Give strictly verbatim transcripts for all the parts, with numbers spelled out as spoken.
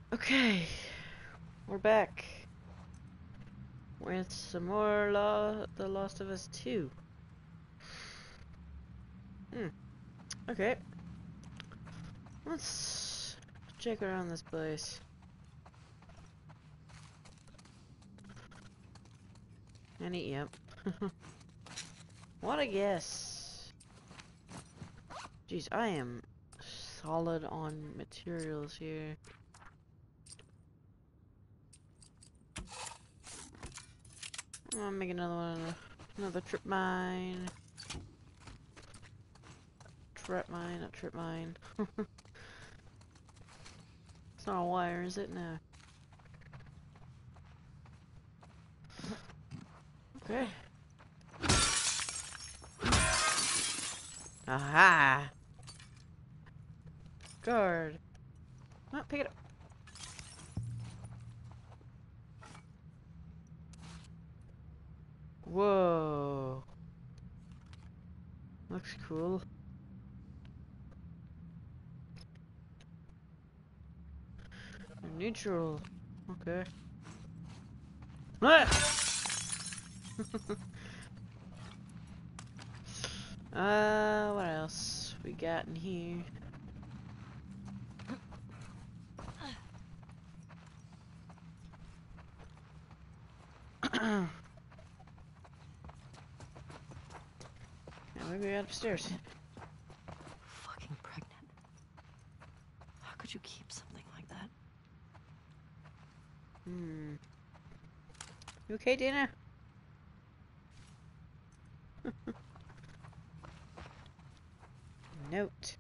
Okay, we're back with some more Law, The Last of Us two. Hmm. Okay, let's check around this place. Any, yep. What a guess. Jeez, I am solid on materials here. I'll make another one. Another trip mine. Trap mine, not trip mine. It's not a wire, is it? No. Okay. Aha! Guard. Oh, pick it up. Whoa. Looks cool. Neutral. Okay. Ah! uh, what else we got in here? Yeah, maybe we got upstairs. Fucking pregnant. How could you keep something like that? Hmm. You okay, Dana? Note.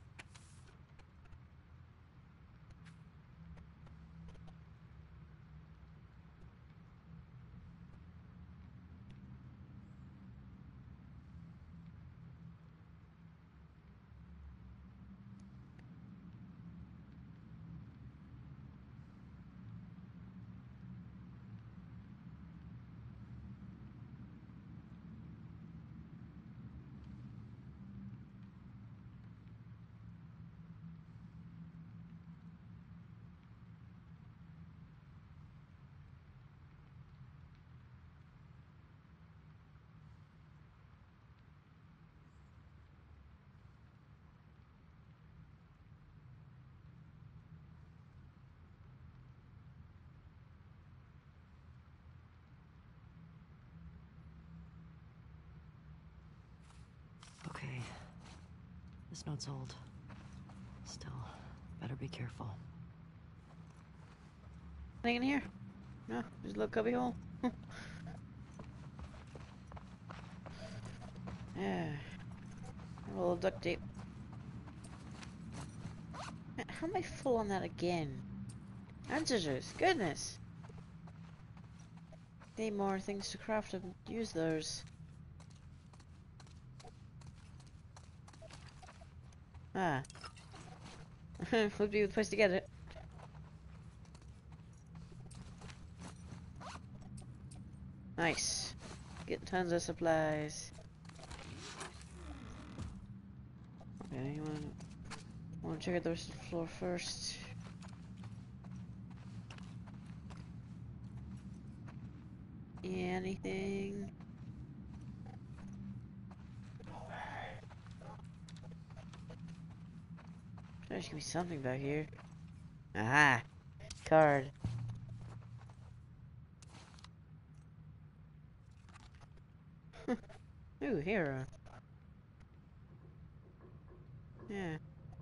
Okay. This note's old. Still, better be careful. Anything in here? No, just a little cubby hole. Yeah. A little duct tape. How am I full on that again? Answers, goodness. Need more things to craft and use those. Ah. Would be the place to get it. Nice. Get tons of supplies. Okay, you wanna, wanna check out the rest of the floor first. Anything? There should be something back here. Aha! Card. Ooh, hero. Yeah.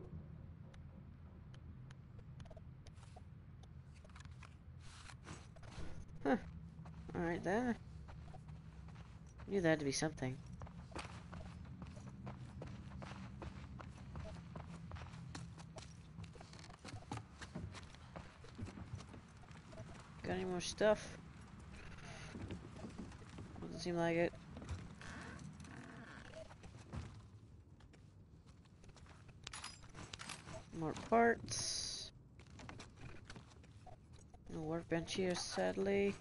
Huh. Alright then. Knew that had to be something. Got any more stuff? Doesn't seem like it. More parts. No workbench here, sadly.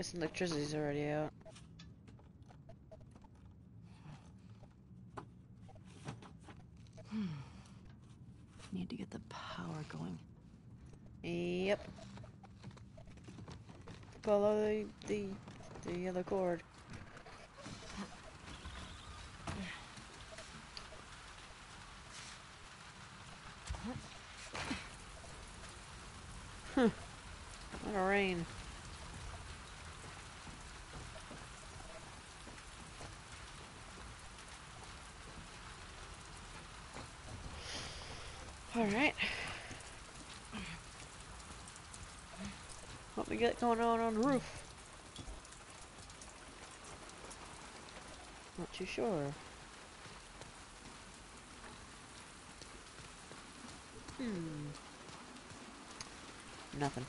Guess electricity's already out. Hmm. Need to get the power going. Yep. Follow the the the yellow cord. Huh. What a rain. Alright. What we got going on on the roof? Not too sure. Hmm. Nothing.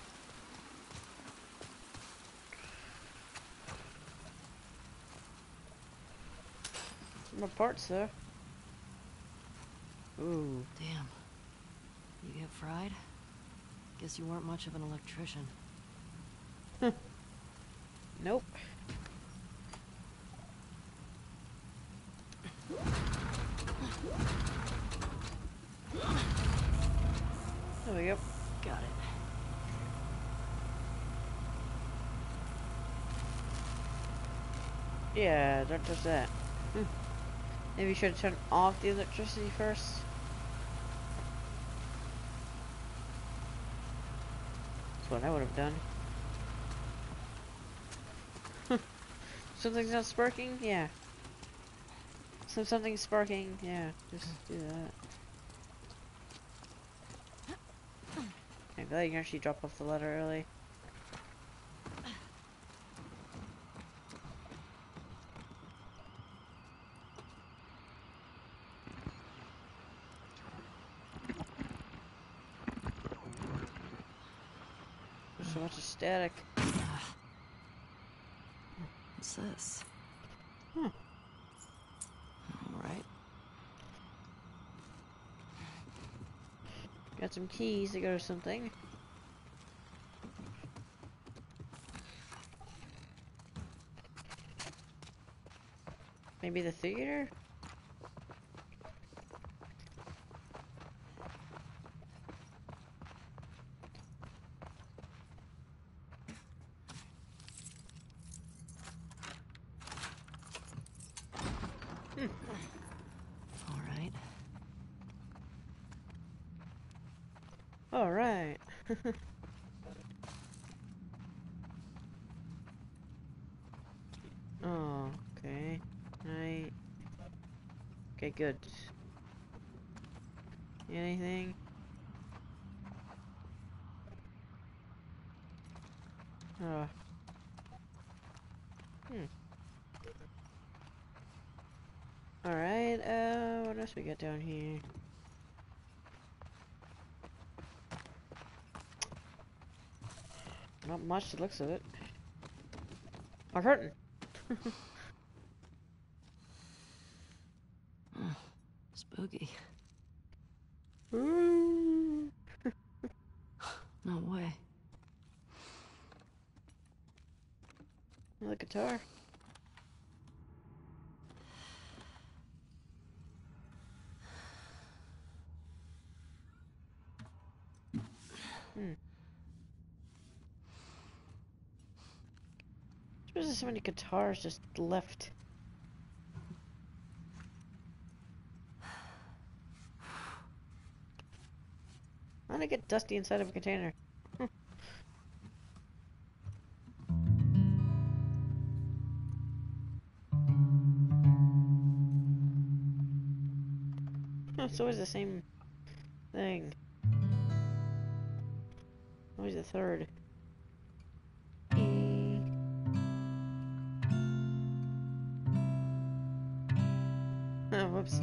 Some more parts though. Ooh. Damn. You get fried? Guess you weren't much of an electrician. Nope. There we go. Got it. Yeah, don't touch that. Hmm. Maybe you should turn off the electricity first. That's what I would have done. Something's not sparking? Yeah. So something's sparking? Yeah, just do that. I'm glad you can actually drop off the ladder early. There's so much static. What's this? Hmm. Alright. Got some keys to go to something. Maybe the theater? Hmm. Alright. Alright. Oh, okay. Right. Okay, good. Anything? Oh. Hmm. Alright, uh, what else we got down here? Not much, the looks of it. A curtain! Spooky. Ooh. No way. The guitar. Hmm. Suppose there's so many guitars just left. How did I get dusty inside of a container? It's always the same thing. Always the third. E. Oh, whoops.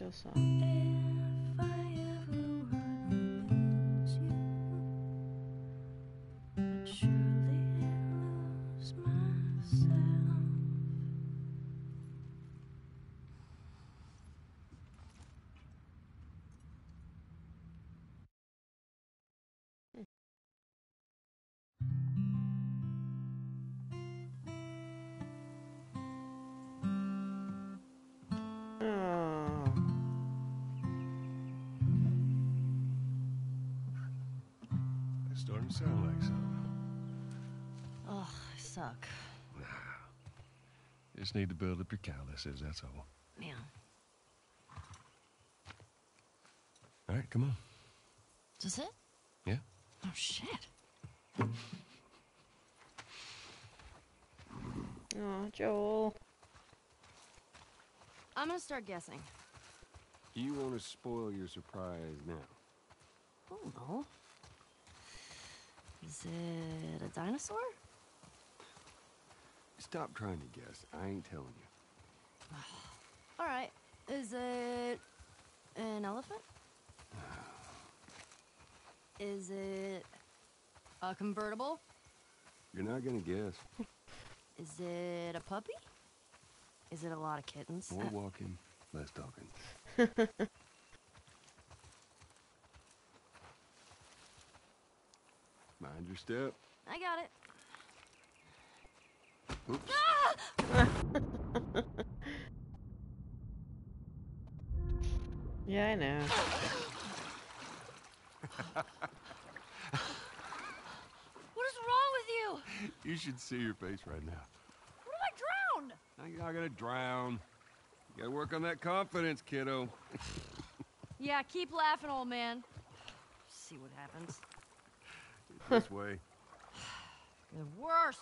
Joe song. If I ever would lose you, I'd surely lose myself. Oh. It's starting to sound like something. Ugh, I suck. Nah. Just need to build up your calluses, that's all. Yeah. All right, come on. Is this it? Yeah? Oh, shit. Oh, Joel. I'm gonna start guessing. You want to spoil your surprise now? Oh, no. Is it a dinosaur? Stop trying to guess. I ain't telling you. All right. Is it an elephant? Is it a convertible? You're not gonna guess. Is it a puppy? Is it a lot of kittens? More Uh, walking, less talking. Mind your step. I got it. Oops. Yeah, I know. What is wrong with you? You should see your face right now. What if I drown? Now you're not gonna drown. You gotta work on that confidence, kiddo. Yeah, keep laughing, old man. See what happens. This way. The worst.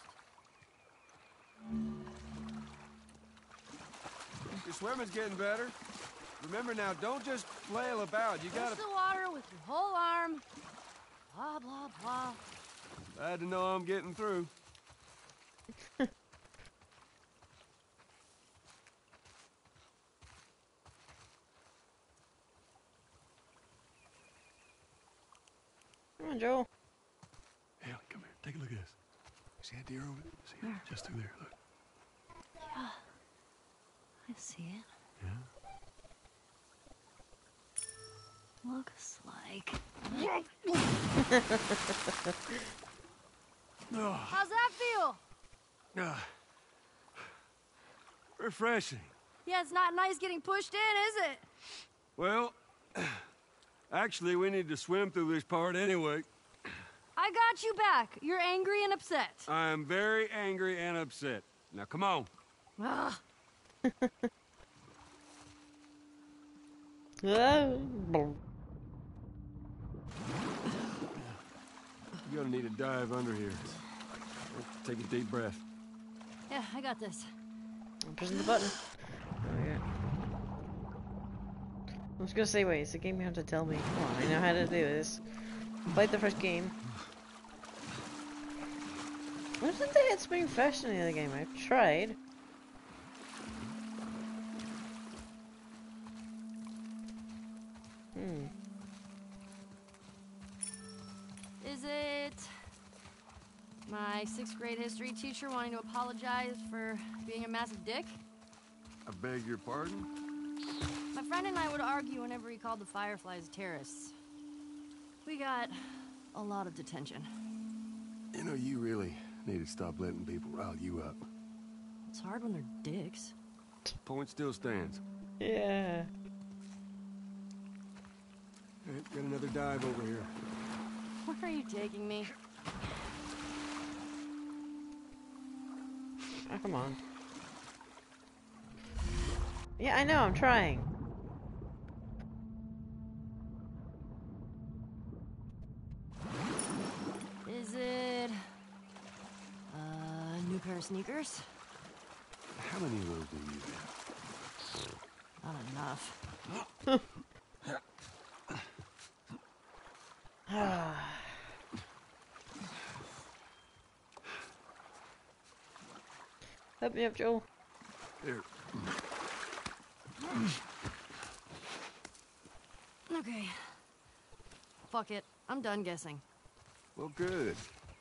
Your swimming's getting better. Remember now, don't just flail about. You gotta. Push the water with your whole arm. Blah, blah, blah. Glad to know I'm getting through. Come on, Joel. Haley, come here. Take a look at this. See that deer over there? See it? Just through there. Look. Yeah. I see it. Yeah. Looks like. Oh, How's that feel? ah. Refreshing. Yeah, it's not nice getting pushed in, is it? Well, actually, we need to swim through this part anyway. I got you back. You're angry and upset. I'm very angry and upset. Now, come on. Ugh. Oh. You're gonna need to dive under here. Take a deep breath. Yeah, I got this. I'm pressing the button. Oh, yeah. I was gonna say, wait, it's a game you have to tell me. Come on, I know how to do this. I played the first game. Why didn't they hit spring fast in the other game? I've tried. Hmm. Is it my sixth grade history teacher wanting to apologize for being a massive dick? I beg your pardon? My friend and I would argue whenever he called the Fireflies terrorists. We got a lot of detention. You know, you really need to stop letting people rile you up. It's hard when they're dicks. Point still stands. Yeah. All right, got another dive over here. Where are you taking me? Oh, come on. Yeah, I know, I'm trying. Is it a new pair of sneakers? How many of those do you have? Not enough. Help me up, Joel. Here. Okay. Fuck it. I'm done guessing. Well, good.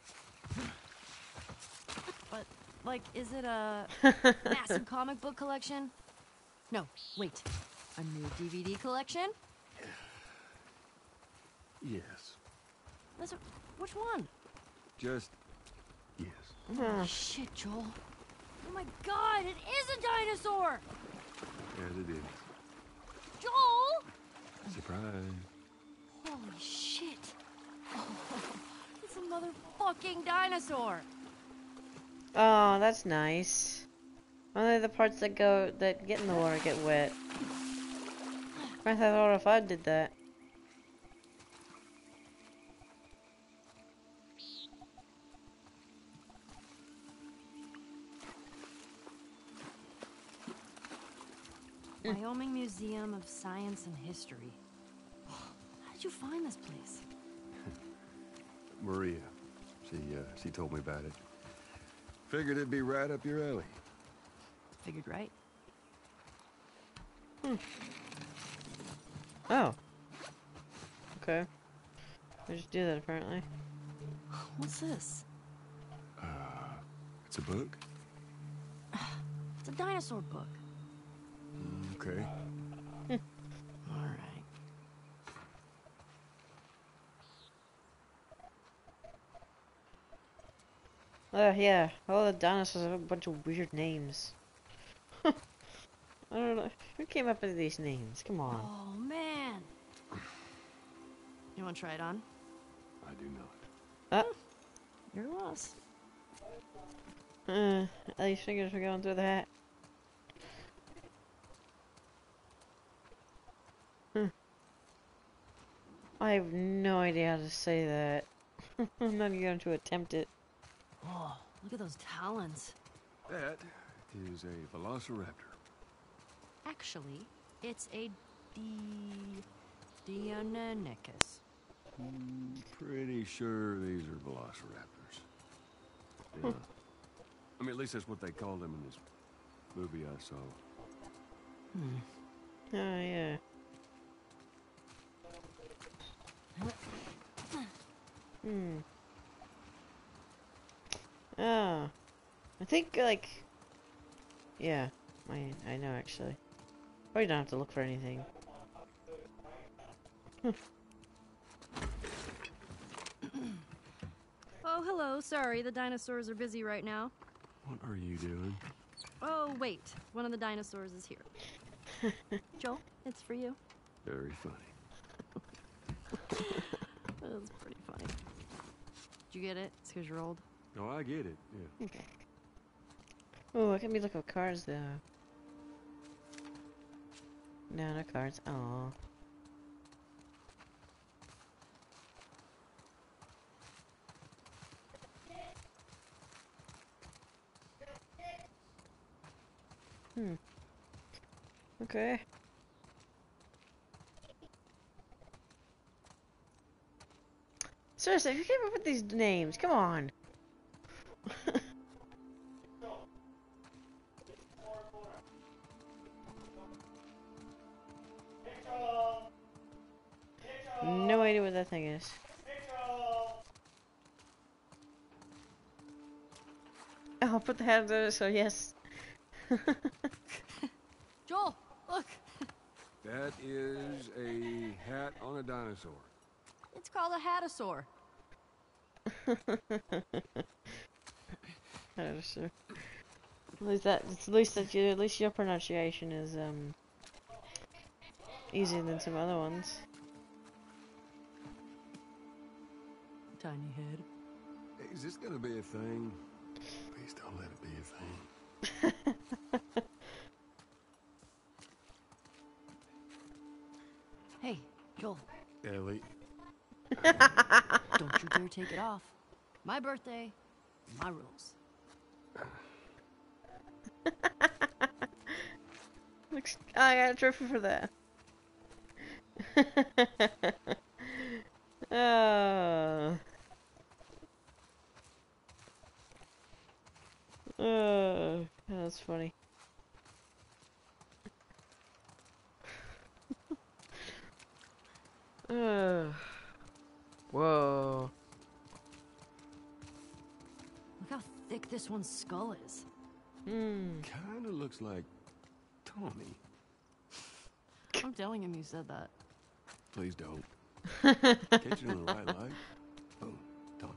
But, like, is it a massive comic book collection? No, wait. A new D V D collection? Yes. That's a, which one? Just yes. Oh, shit, Joel. Oh my god, it is a dinosaur! As it is. Joel! Surprise. Holy shit. Oh, it's a motherfucking dinosaur. Oh, that's nice. Only the parts that go that get in the water get wet. I thought if I did that. Wyoming Museum of Science and History. How did you find this place? Maria. She, uh, she told me about it. Figured it'd be right up your alley. Figured right. Hmm. Oh. Okay. I just do that apparently. What's this? Uh, it's a book? It's a dinosaur book. Okay. All right. Oh yeah, all the dinosaurs have a bunch of weird names. I don't know. Who came up with these names? Come on. Oh, man. You want to try it on? I do not. Uh, Your loss. uh, these fingers are going through the hat. Hmm. I have no idea how to say that. I'm not even going to attempt it. Oh, look at those talons. That is a velociraptor. Actually, it's a D... Deinonychus. Mm, pretty sure these are velociraptors. Yeah. I mean, at least that's what they called them in this movie I saw. Hmm. Oh yeah. Hmm. Oh. I think, like... Yeah. I, I know, actually. Probably don't have to look for anything. Oh, hello. Sorry, the dinosaurs are busy right now. What are you doing? Oh, wait. One of the dinosaurs is here. Joel, it's for you. Very funny. That was pretty funny. Did you get it? It's because you're old. Oh, I get it. Yeah. Okay. Oh, I can be looking at cards, though. No, no cards. Aww. Hmm. Okay. Seriously, who came up with these names? Come on. No idea what that thing is. Oh, I'll put the hat there, so yes. Joel, look. That is a hat on a dinosaur. It's called a hatasaur. Hatasaur. At least that, at least that you, at least your pronunciation is um easier than some other ones. Tiny head. Hey, is this gonna be a thing? Please don't let it be a thing. Hey, Joel. Ellie. Don't you dare take it off. My birthday, my rules. Looks, oh, I got a trophy for that. Oh. Oh, that's funny. Ugh. Whoa. Look how thick this one's skull is. Hmm. Kinda looks like Tommy. I'm telling him you said that. Please don't. Catch it in the right light. Boom. Tommy.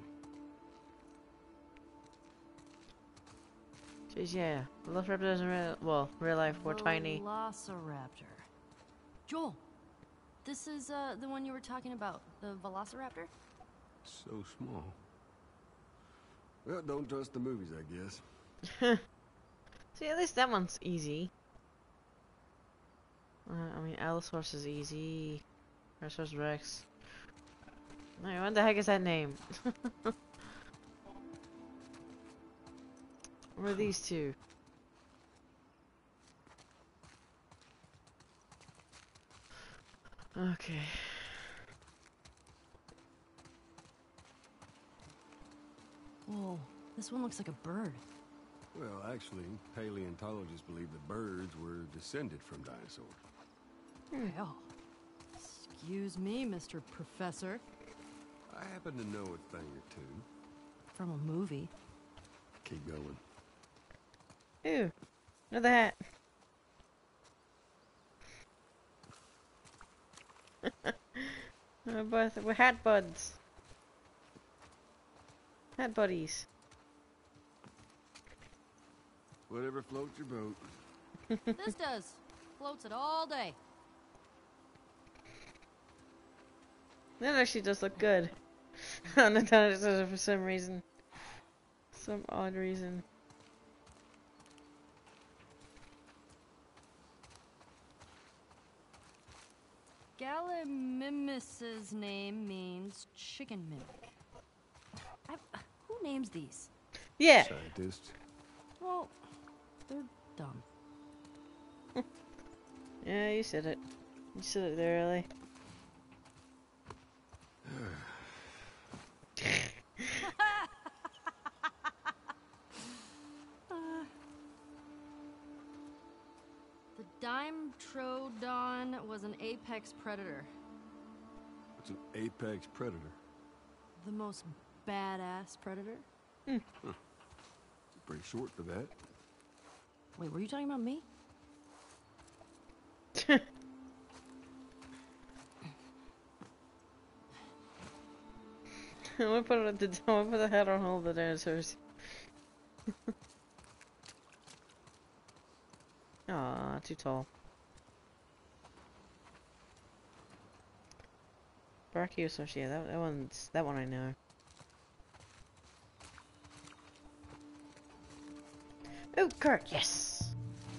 Jeez, yeah. Velociraptors in real, well, real life were tiny. Velociraptor. Joel, this is uh, the one you were talking about, the Velociraptor? So small. Well, don't trust the movies, I guess. See, at least that one's easy. Uh, I mean, Allosaurus is easy. Allosaurus Rex. Wait, what the heck is that name? What are these two? Okay. Whoa, this one looks like a bird. Well, actually, paleontologists believe the birds were descended from dinosaurs. Well, excuse me, Mister Professor. I happen to know a thing or two. From a movie. Keep going. Ooh, another hat. We're both we're hat buds. Hat buddies. Whatever floats your boat. This does. Floats it all day. That actually does look good. On the dinosaurs for some reason. Some odd reason. Gallimimus's name means chicken mimic. I, who names these? Yeah. Scientists. Well, they're dumb. Yeah, you said it. You said it there, Ellie. The Dimetrodon was an apex predator. It's an apex predator. The most badass predator? Pretty short for that. Wait, were you talking about me? I'm gonna put it at the I'm gonna put the head on all the dinosaurs. Aw, too tall. Brachiosaurus, yeah, that, that one's that one I know. Oh, Kurt, yes.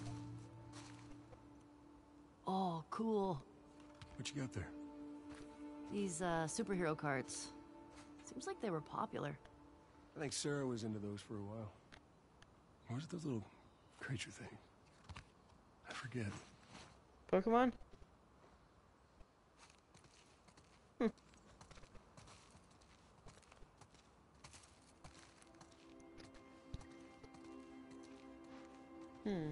Oh, cool. What you got there? These uh, superhero cards. Seems like they were popular. I think Sarah was into those for a while. What was those little creature things? I forget. Pokemon? Hmm. Hmm.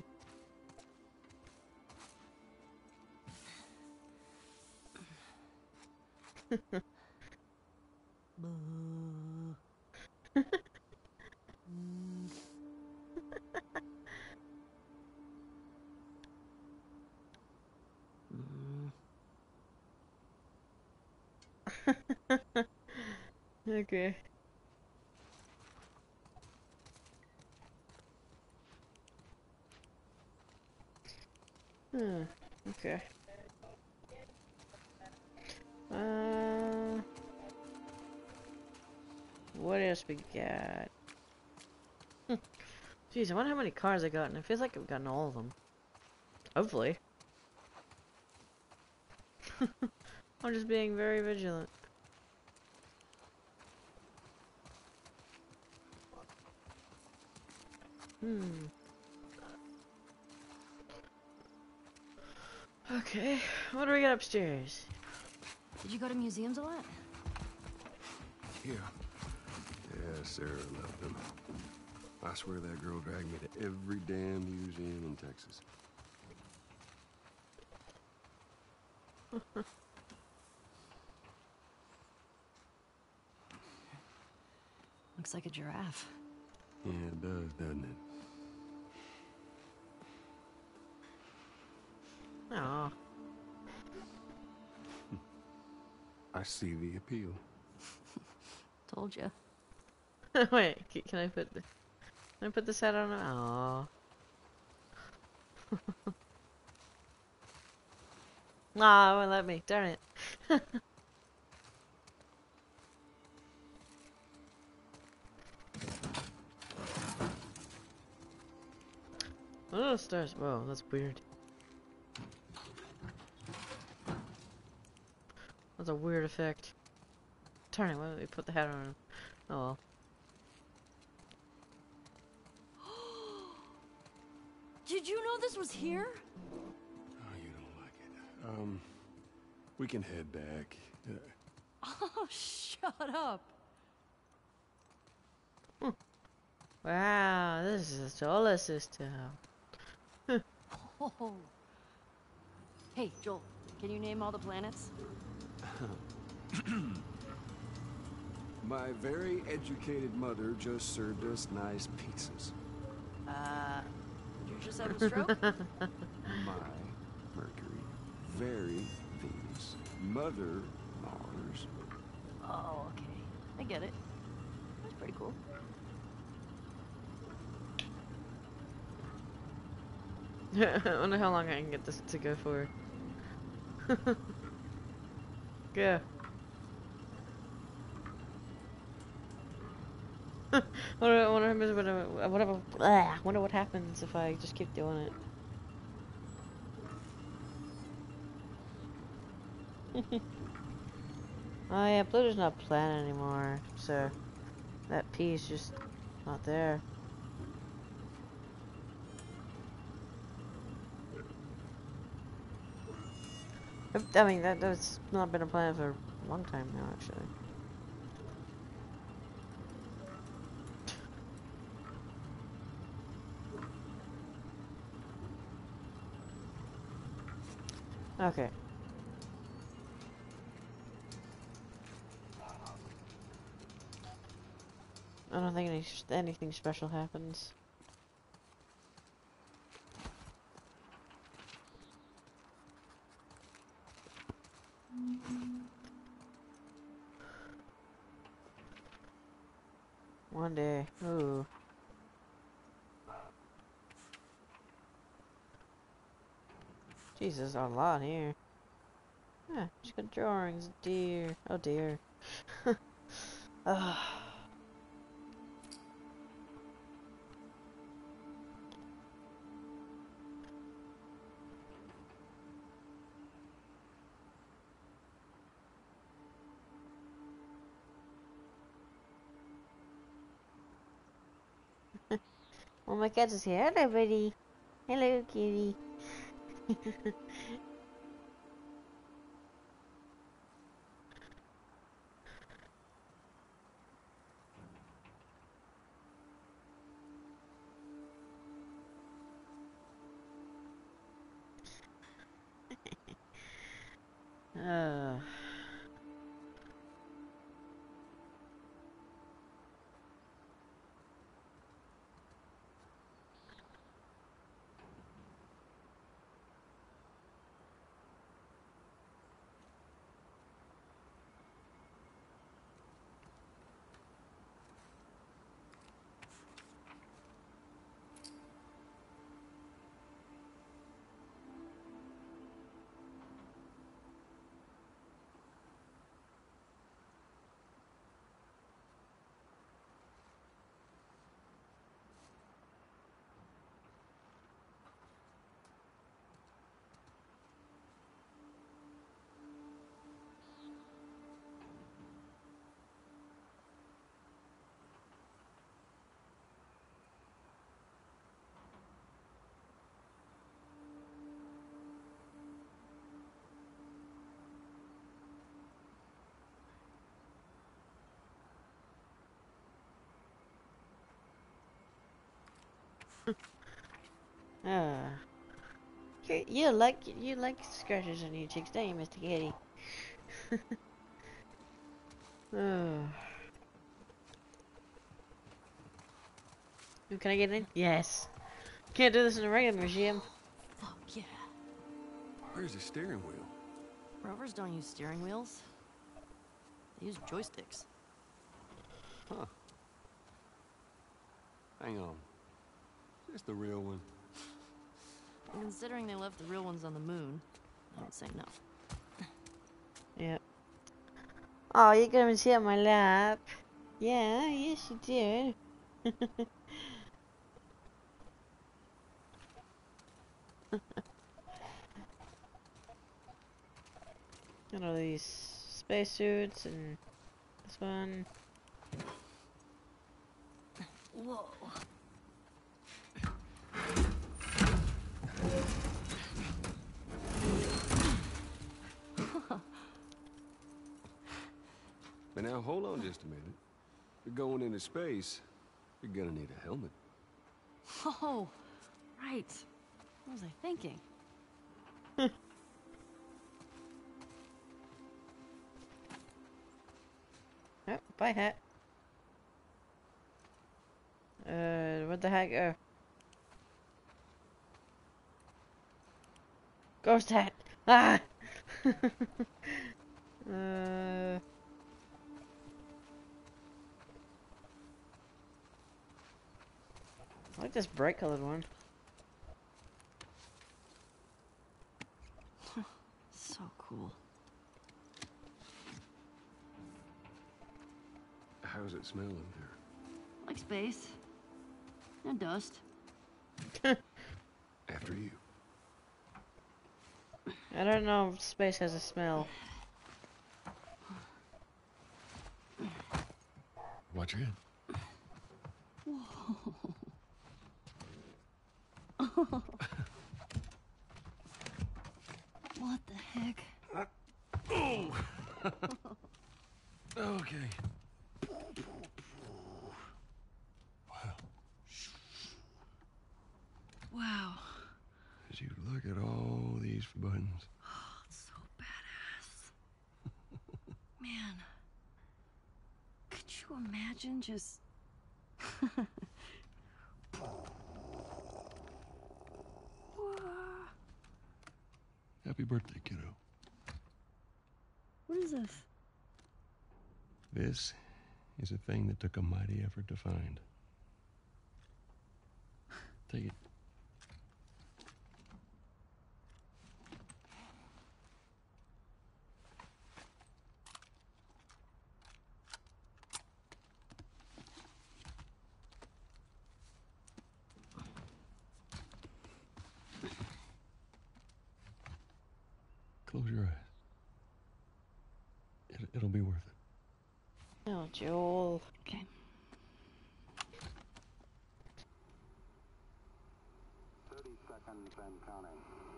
Okay. Hmm. Okay. Uh. What else we got? Hmm. Jeez, I wonder how many cars I got, and it feels like I've gotten all of them. Hopefully. I'm just being very vigilant. Hmm. Okay, what do we got upstairs? Did you go to museums a lot? Yeah. Yeah, Sarah loved them. I swear that girl dragged me to every damn museum in Texas. Looks like a giraffe. Yeah, it does, doesn't it? Aw. I see the appeal. Told you. Wait, c- can I put the, can I put this hat on? Aw. Nah, it won't let me. Darn it. Oh, stars. Whoa, that's weird. That's a weird effect. Darn it, why don't we put the hat on him? Oh well. Did you know this was here? Oh, you don't like it. Um, we can head back. Uh, Oh, shut up. Wow, this is a solar system. Oh. Hey, Joel, can you name all the planets? my very educated mother just served us nice pizzas. Uh, did you just have a stroke? My Mercury, very Venus, mother Mars. Oh, okay. I get it. That's pretty cool. I wonder how long I can get this to go for. Go. I wonder, I wonder, what, what, what, I wonder what happens if I just keep doing it. Oh yeah, Pluto's not a planet anymore, so that P is just not there. I mean, that, that's not been a planet for a long time now, actually. Okay. I don't think any, anything special happens. One day. Ooh. Jesus, a lot here. Yeah, just got drawings, dear. Oh dear. Ugh. Well, my cat is here. Hello, buddy. Hello, kitty. uh. Uh. You, you like you like scratches on your cheeks, don't you, Mister Kitty? uh. Can I get in? Yes. Can't do this in a regular museum. Fuck yeah. Where's the steering wheel? Rovers don't use steering wheels. They use joysticks. Huh. Hang on. Is this the real one? And considering they left the real ones on the moon, I would say no. Yep. Oh, you're gonna sit on my lap. Yeah, yes you did. Got all these spacesuits and this one. Whoa. But now, hold on just a minute. If you're going into space, you're gonna need a helmet. Oh, right. What was I thinking? Oh, bye hat. Uh, what the heck? Oh. Ghost hat! Ah! uh... I like this bright colored one. So cool. How's it smell in there? Like space. And dust. After you. I don't know if space has a smell. Watch your head. What the heck? Oh! Okay. Wow. Wow. As you look at all these buttons. Oh, it's so badass. Man. Could you imagine just... Happy birthday, kiddo. What is this? This is a thing that took a mighty effort to find. Take it. Close your eyes. It, it'll be worth it. Oh, Joel. Okay. thirty seconds and counting.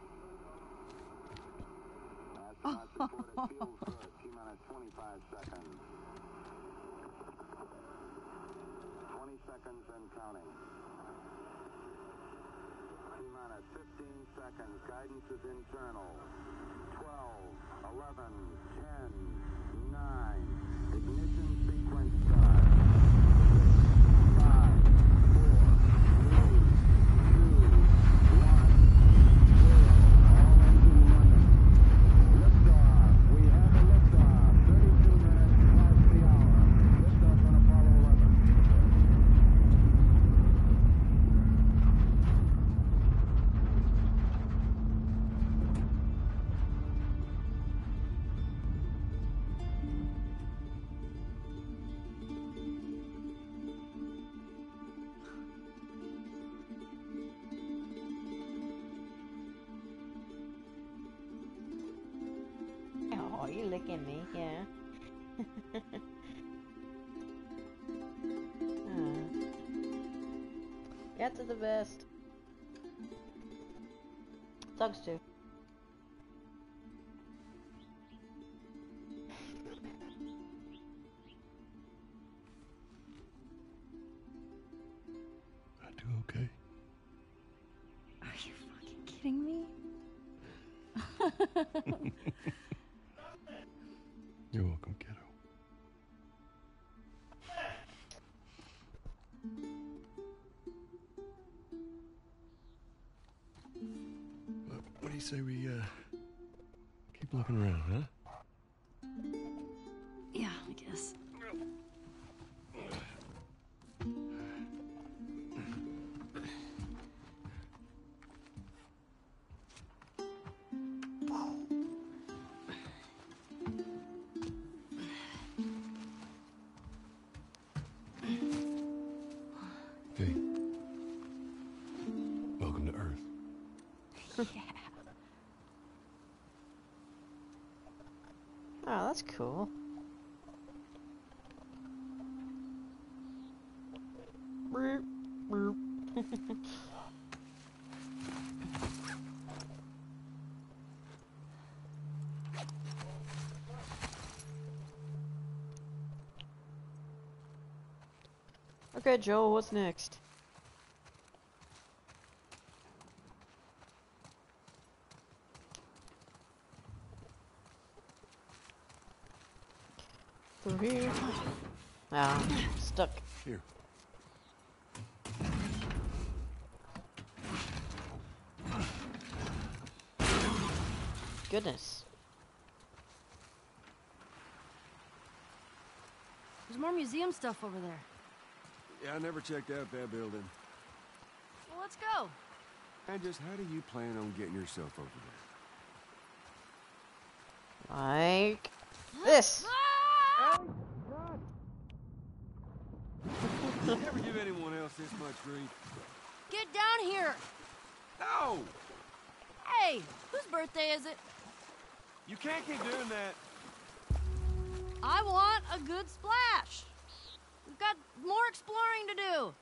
Astronauts report it feels good. T minus twenty-five seconds. twenty seconds and counting. T minus fifteen seconds. Guidance is internal. twelve, eleven, ten, nine. Ignition sequence start. five, four, three, two, one, zero. All engine running. Liftoff. We have a liftoff. thirty-two minutes past the hour. Liftoff on Apollo eleven. Oh, you licking me, yeah. Oh. Cats are the best. Dogs too. I do okay. Are you fucking kidding me? You're welcome, kiddo. say we, uh, keep looking around, huh? Yeah, I guess. Hey. Welcome to Earth. Yeah. Oh, that's cool. Boop, boop. Okay, Joel, what's next? Through here. Ah, stuck. Here. Goodness. There's more museum stuff over there. Yeah, I never checked out that building. Well, let's go. And just how do you plan on getting yourself over there? Like this. Ah! You ever give anyone else this much grief? Get down here. No! Hey, whose birthday is it? You can't keep doing that. I want a good splash. We've got more exploring to do.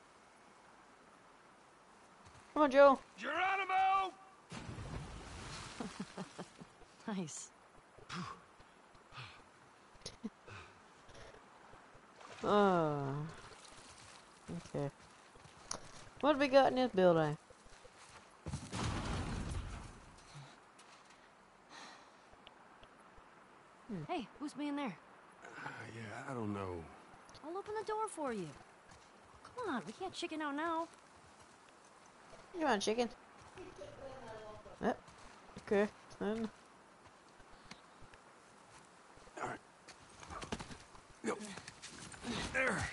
Come on, Joel. Geronimo! Nice. Oh. Okay. What have we got in this building? Hey, who's being there? Uh, yeah, I don't know. I'll open the door for you. Come on, we can't chicken out now. Come on, chicken. Yep. Okay, then. All right. Go. There.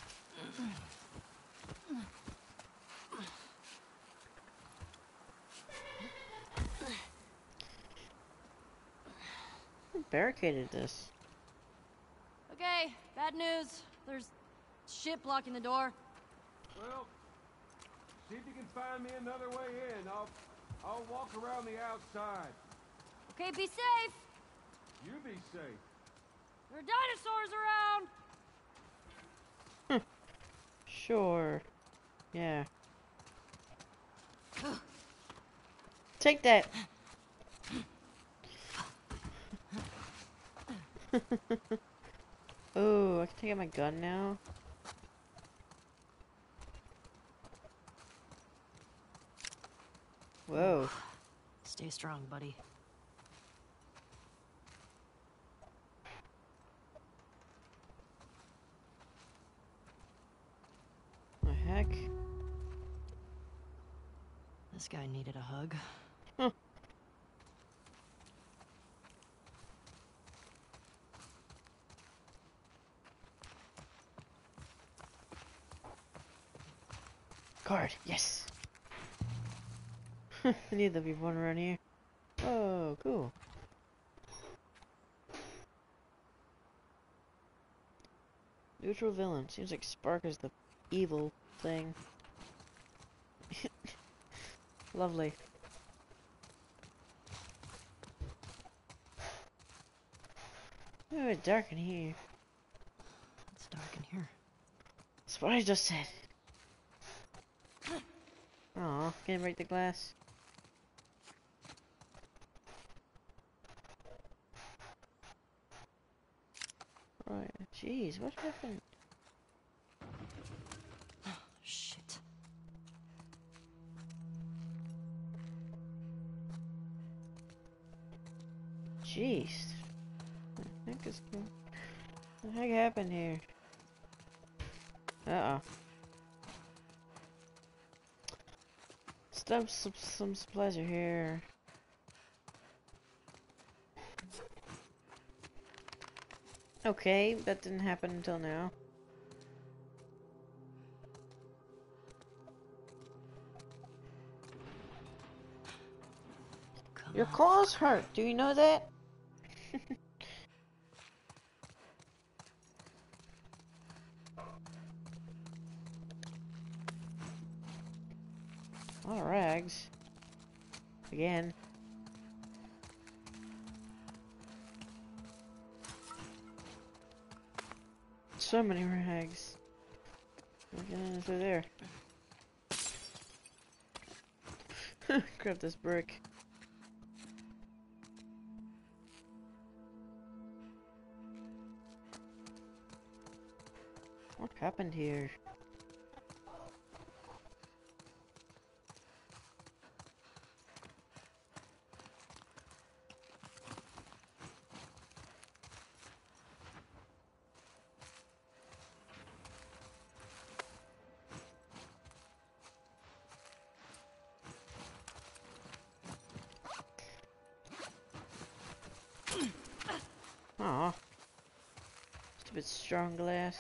Who barricaded this? Okay, bad news. There's shit blocking the door. Well, see if you can find me another way in. I'll, I'll walk around the outside. Okay, be safe. You be safe. There are dinosaurs around. Sure. Yeah. Take that. Oh, I can take out my gun now. Whoa. Stay strong, buddy. The heck? This guy needed a hug. Huh. Card, yes. I knew there'd be one around here. Oh, cool. Neutral villain. Seems like Spark is the evil thing. Lovely. Oh, it's dark in here. It's dark in here. That's what I just said. Aw, can't break the glass. Right, jeez, what happened? Shit. Jeez. What the heck is going? What the heck happened here? Uh-oh. Stuff, some, some supplies are here. Okay, that didn't happen until now. Come Your on. claws hurt. Do you know that? A lot of rags. Again. So many rags. Look at through there. Grab this brick. What happened here? Aw. Just a bit strong glass.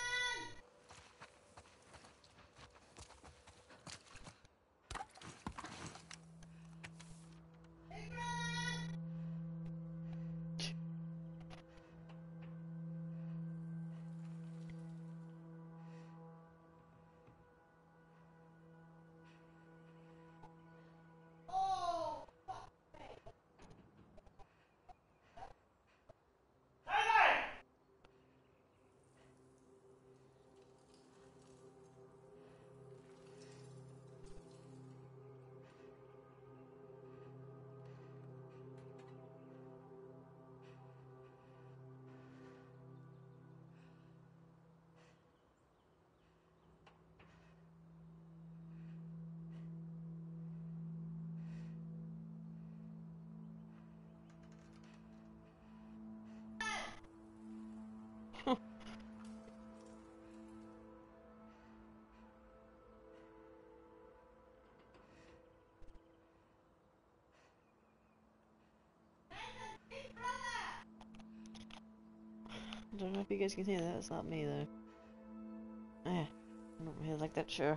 I don't know if you guys can see that. It's not me though. Eh, I don't really like that show.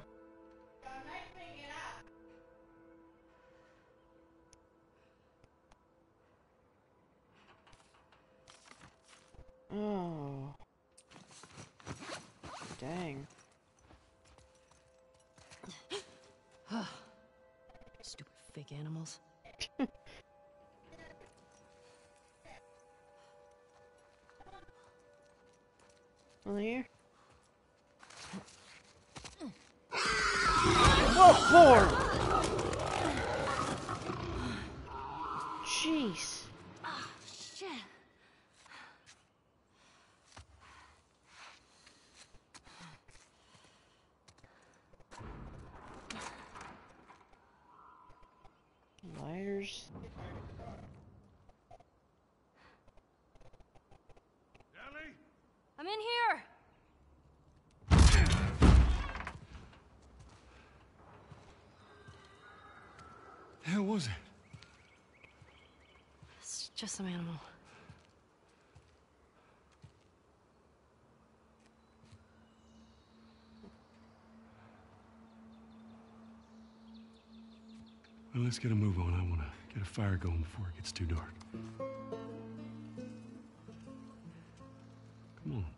Oh. Dang. Stupid fake animals. Well, here. Whoa, Lord! Jeez. Oh, shit. Lighters. Ellie? I'm in here. The hell was it? It's just some animal. Well, let's get a move on. I want to get a fire going before it gets too dark. Come on.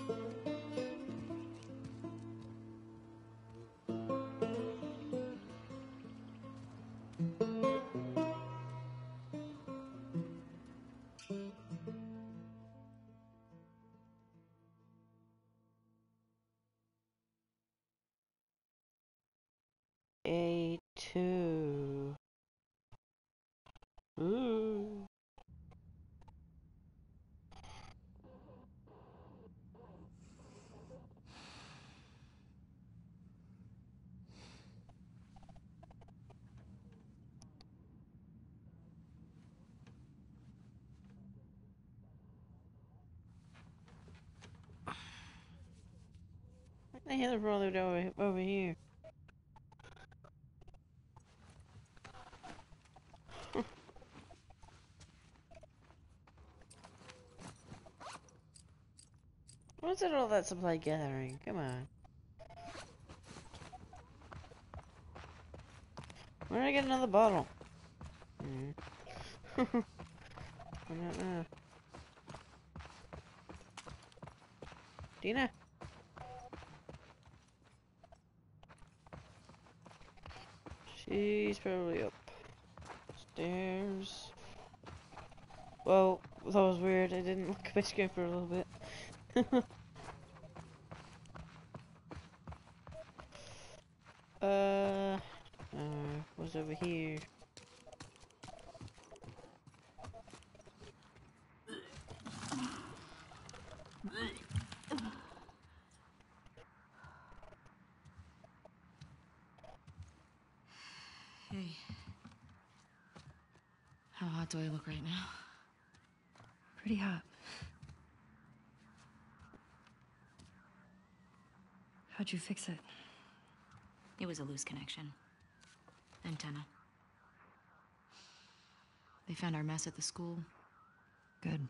A two. Ooh. What the hell is wrong with over over here? What's it all that supply gathering? Come on. Where did I get another bottle? Hmm. I don't know. Dina? She's probably up stairs. Well, that was weird. I didn't look at my screen for a little bit. uh, uh, what's over here? Hey. How hot do I look right now? Pretty hot. How'd you fix it? It was a loose connection. Antenna. They found our mess at the school. Good.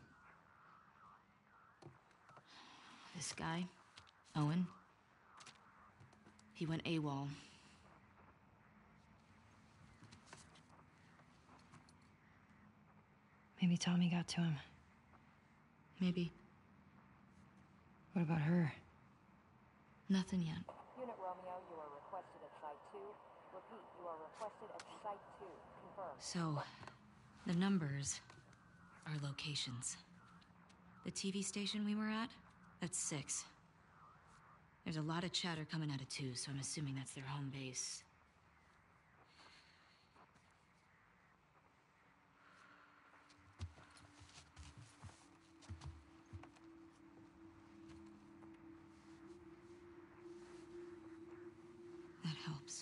This guy, Owen, he went AWOL. Maybe Tommy got to him. Maybe. What about her? Nothing yet. Unit Romeo, you are requested at Site two. Repeat, you are requested at Site two. Confirm. So, the numbers are locations. The T V station we were at, that's six. There's a lot of chatter coming out of two, so I'm assuming that's their home base. That helps.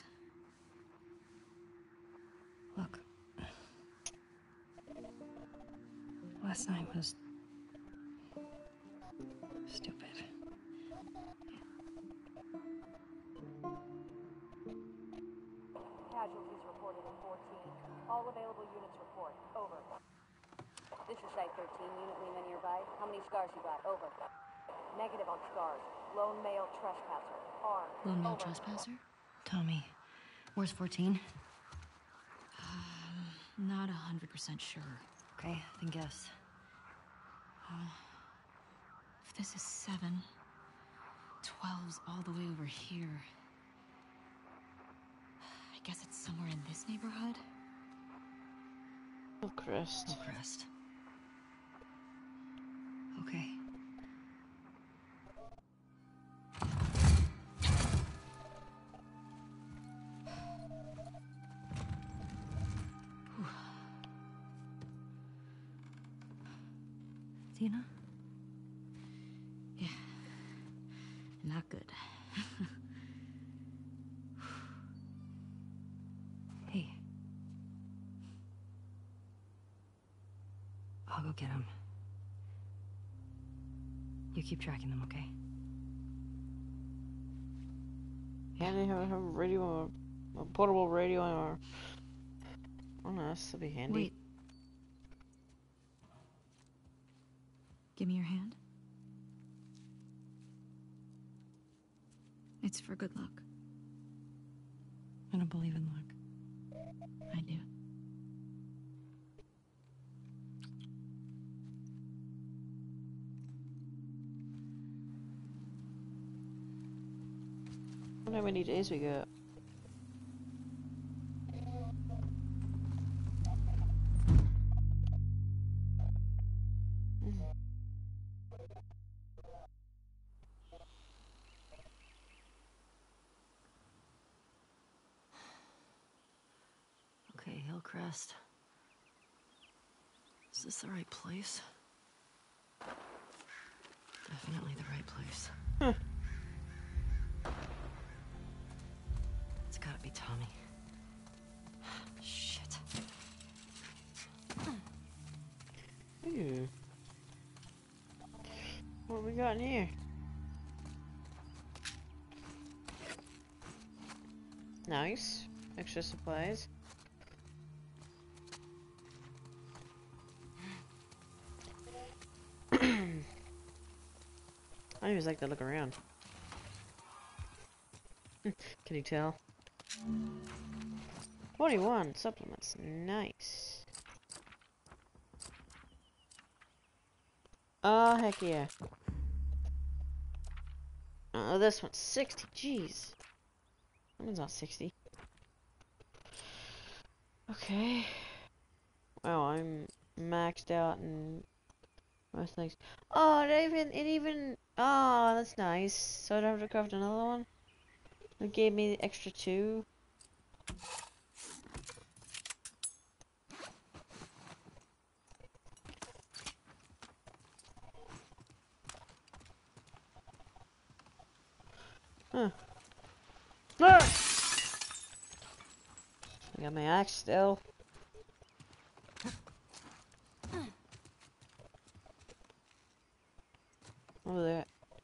Look. Last night was... stupid. Casualties reported in fourteen. All available units report. Over. This is Site thirteen. Unit Lima nearby. How many scars you got? Over. Negative on scars. Lone male trespasser. Armed. Lone male Over. trespasser? Tommy. Where's fourteen? Um, not a hundred percent sure. Okay, then guess. If this is seven, twelve's all the way over here. I guess it's somewhere in this neighborhood? Hillcrest. Hillcrest. Okay. Tina? Yeah. Not good. Hey. I'll go get him. You keep tracking them, okay? Yeah, they have, have a radio, a portable radio on our... on us. That'd be handy. Wait. Give me your hand. It's for good luck. I don't believe in luck. I do. I wonder how many days we got. Okay, Hillcrest. Is this the right place? Definitely the right place. Huh. It's gotta be Tommy. Shit. Ooh. What we got in here? Nice. Extra supplies. I just like to look around. Can you tell? forty-one supplements. Nice. Oh, heck yeah. Oh, this one's sixty. Jeez. That one's not sixty. Okay. Wow, I'm maxed out and most things. Oh, it even, it even, oh, that's nice. So I don't have to craft another one? It gave me the extra two. Huh. Ah! I got my axe still. Over there.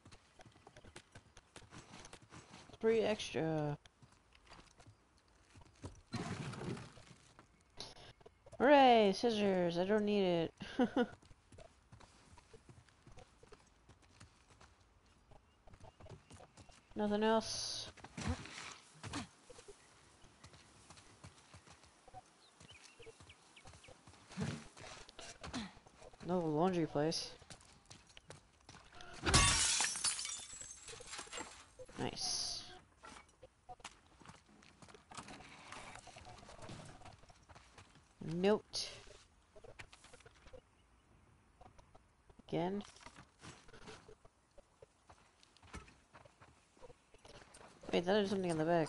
Three extra. Hooray! Scissors! I don't need it. Nothing else. No laundry place. Nice. Note. Again. Wait, that is something on the back.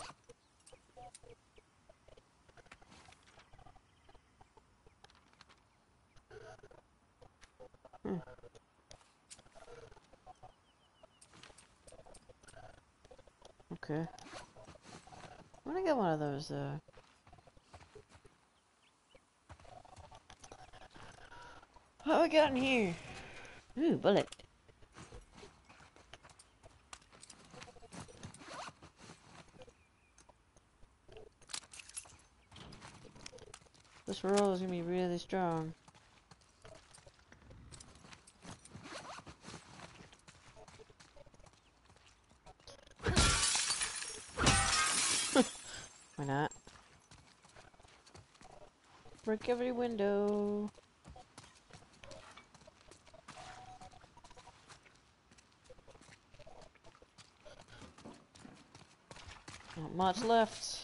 Hmm. Okay. I wanna get one of those, uh... What we got in here? Ooh, bullet. This roll is gonna be really strong. Why not? Break every window. Not much left.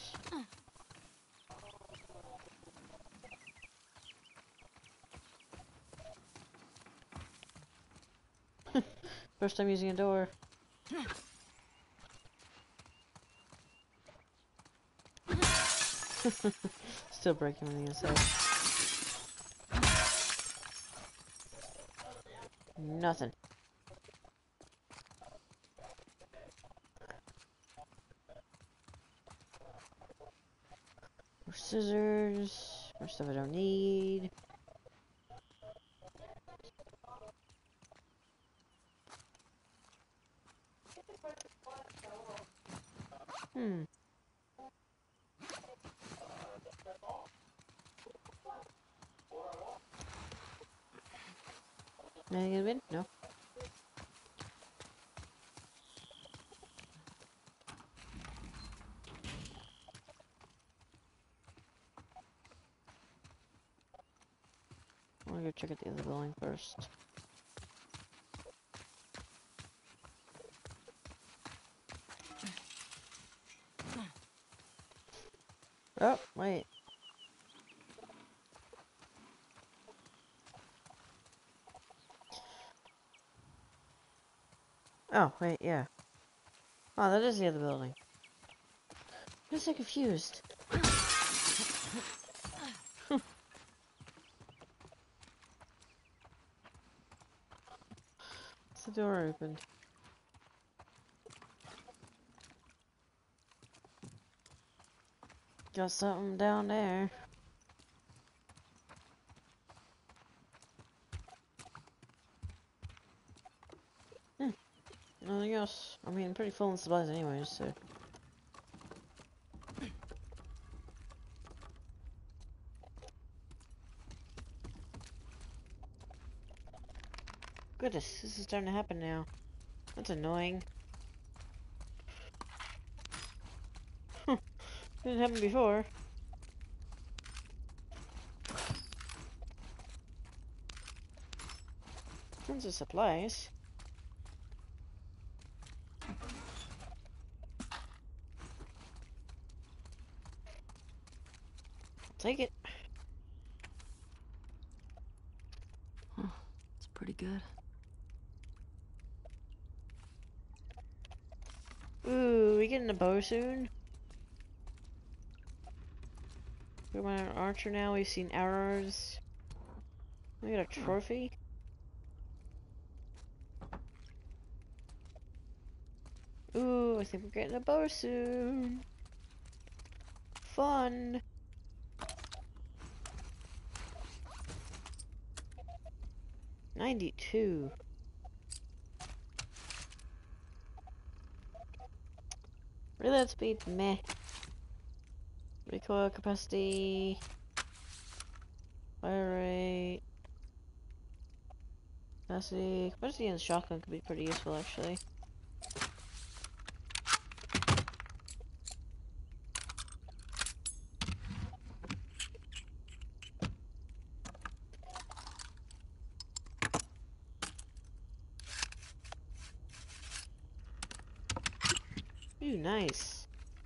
First time using a door. Still breaking on the inside. Nothing. More scissors. More stuff I don't need. Hmm. Anything in the bin? No. I wanna go check out the other building first. Oh, wait. Oh, wait, yeah. Oh, that is the other building. I'm so confused. What's the door opened? Got something down there. Hmm. Nothing else. I mean, I'm pretty full in supplies anyways, so. Goodness, this is starting to happen now. That's annoying. Didn't happen before. Tons of supplies. Take it. Huh. It's pretty good. Ooh, we getting a bow soon? We're an archer now. We've seen arrows. We got a trophy. Ooh, I think we're getting a bow soon. Fun. ninety-two. Reload speed, meh. Recoil capacity. Fire rate. Capacity. Capacity in the shotgun could be pretty useful, actually. Ooh, nice.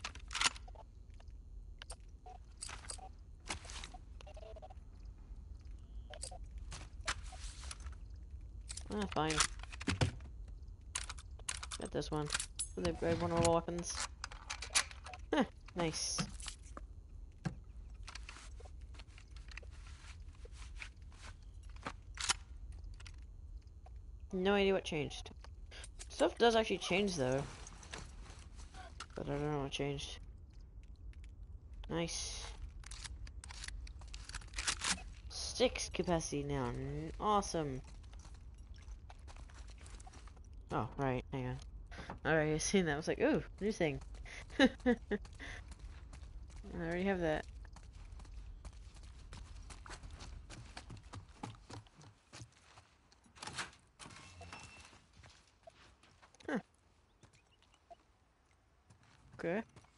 Ah, fine. Got this one. They upgrade one of our weapons. Huh, nice. No idea what changed. Stuff does actually change though. But I don't know what changed. Nice. Six capacity now. Awesome. Oh, right. Hang on. Alright, I seen that. I was like, ooh, new thing. I already have that. Huh. Okay.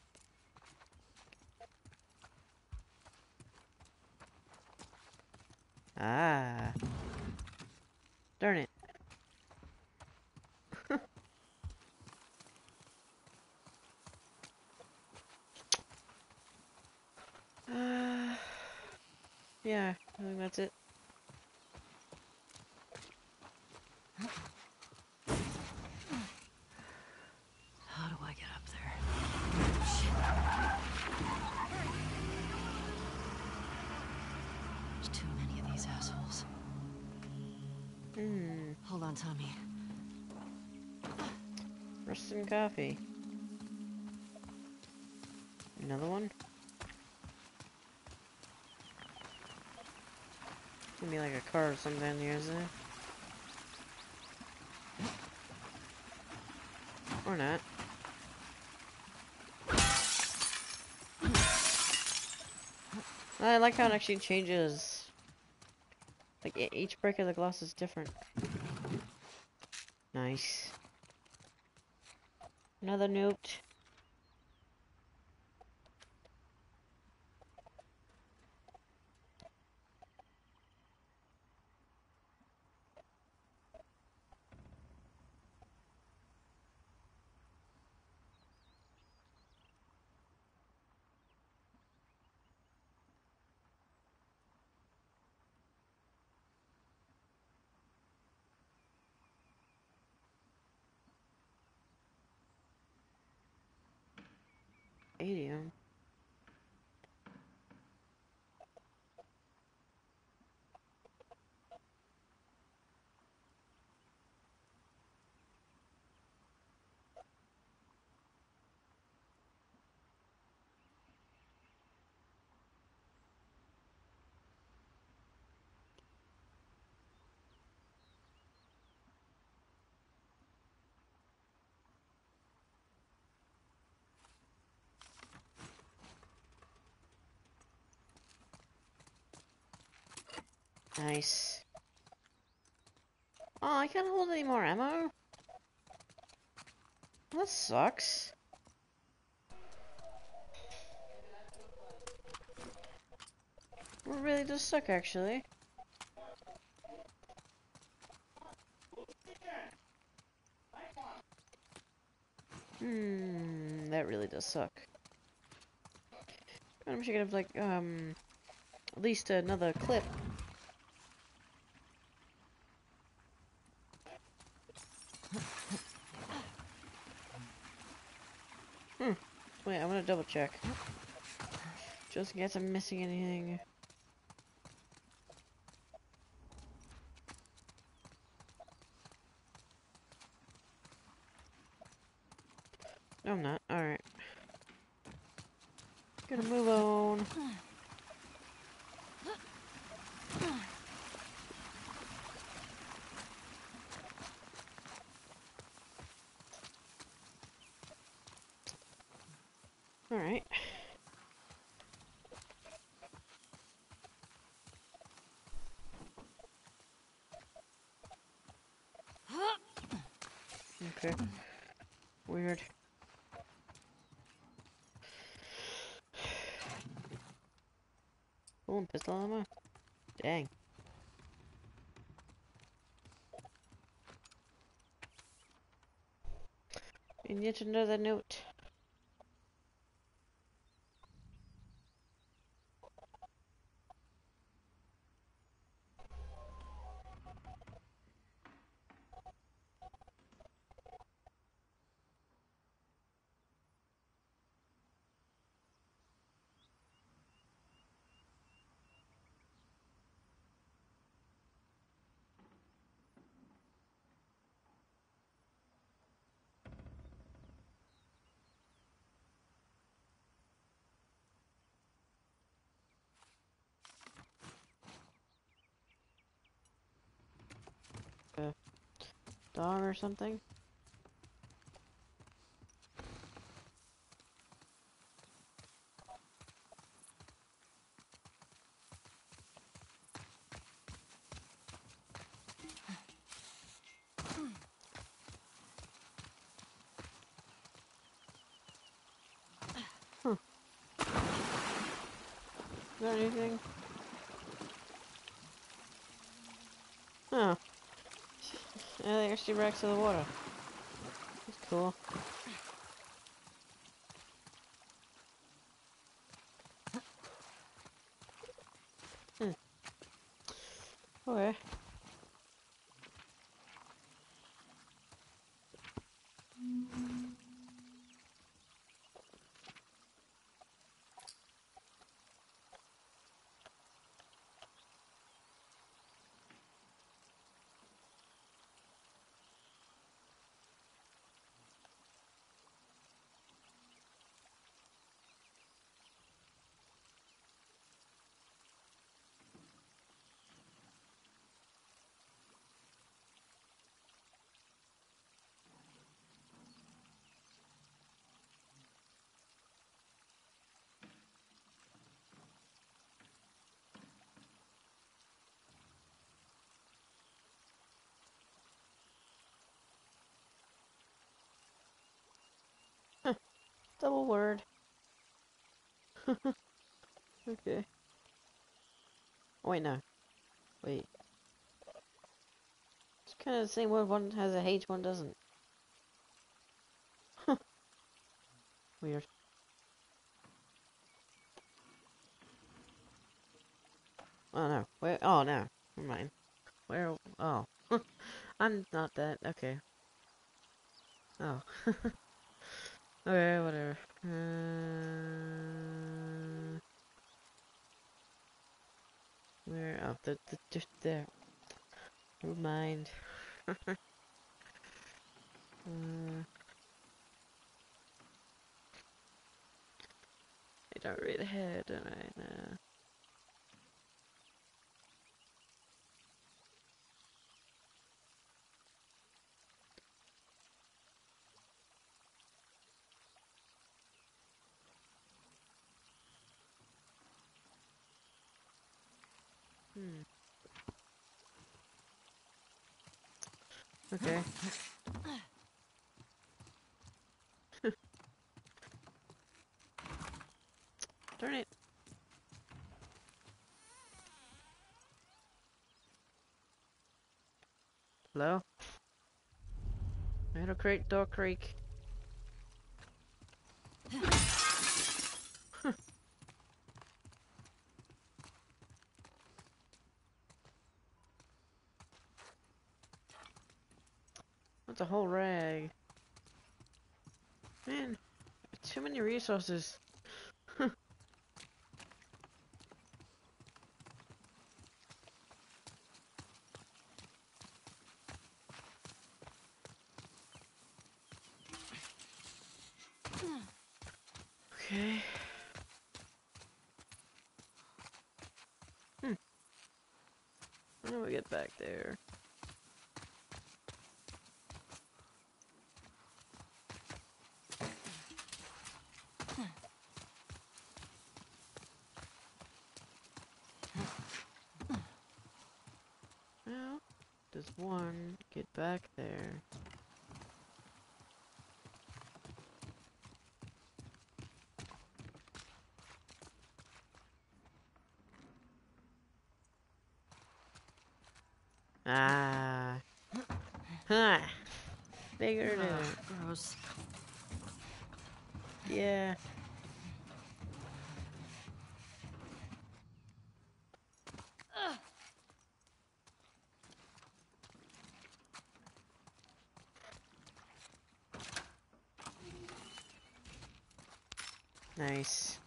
Ah. Darn it. uh, yeah, I think that's it. How do I get up there? There's too many of these assholes. Hmm. Hold on, Tommy. Rustin coffee. Another one? Gonna be like a car or something down here, isn't it? Or not. I like how it actually changes. Like, e- each break of the glass is different. Nice. Another note. Stadium. Nice. Oh, I can't hold any more ammo? That sucks. It really does suck, actually. Hmm, that really does suck. I wish I could have, like, um, at least another clip. Hmm. Wait, I want to double check. Just in case I'm missing anything. No, I'm not. Alright. Gonna move on. Alright. Okay. Weird. Oh, and pistol ammo? Dang. And yet another note. A dog or something? Huh. Is there anything? Oh. Yeah, they actually reacts to the water. That's cool. Hmm. Okay. Double word. Okay. Oh, wait, no. Wait. It's kind of the same word. One has a H, one doesn't. Weird. Oh, no. Where? Oh, no. Never mind. Where? Oh. I'm not that. Okay. Oh. Okay, whatever. Uh, where? Oh, the, the, just there. Never mind. uh, I don't read ahead, don't I? No. Hmm. Okay. Turn it. Hello? Metal Crate, Door Creek. That's a whole rag. Man, too many resources. Okay. Hmm. How do we get back there? How does one get back there? Ah. Huh. Figured it Ugh, out. gross. Yeah. Nice.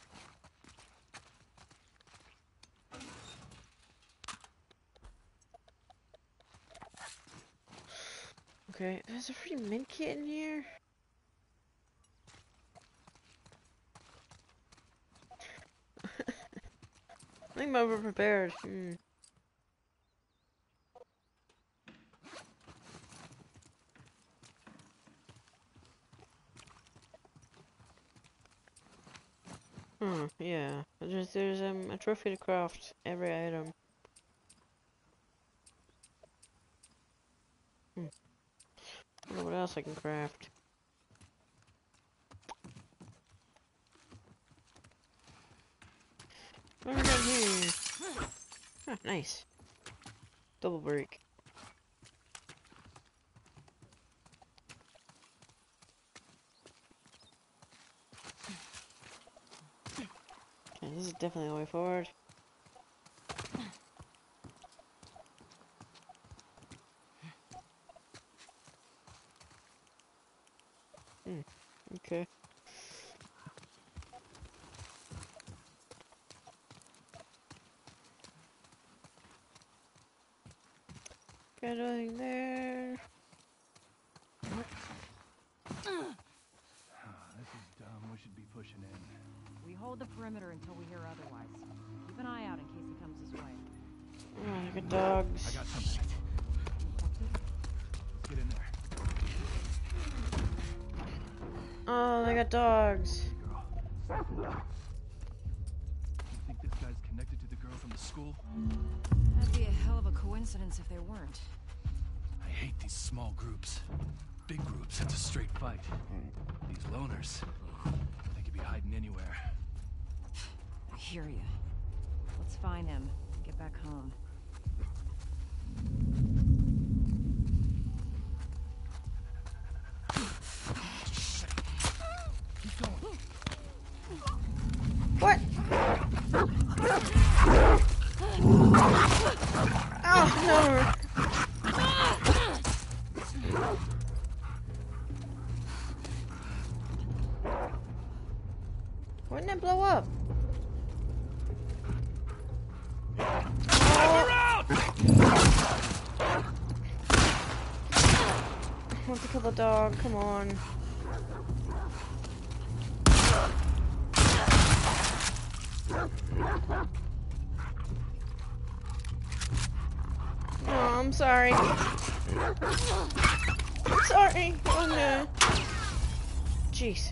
Okay, there's a free mint kit in here. I think I'm over prepared. Hmm. Hmm, yeah. There's, there's um, a trophy to craft every item. Hmm. I don't know what else I can craft. What we got here? Ah, nice. Double break. Okay, this is definitely the way forward. Hmm, okay. Got nothing there. This is dumb. We should be pushing in. We hold the perimeter until we hear otherwise. Keep an eye out in case he comes this way. Oh, look at dogs. I got something. Let's get in there. Oh, they got dogs. Girl. You think this guy's connected to the girl from the school? That'd be a hell of a coincidence if they weren't. I hate these small groups. Big groups, it's a straight fight. These loners, they could be hiding anywhere. I hear you. Let's find him. Get back home. Keep going. What? Oh, no. Why didn't it blow up? I want to kill the dog, come on. Oh, I'm sorry. I'm sorry. Oh no. Jeez.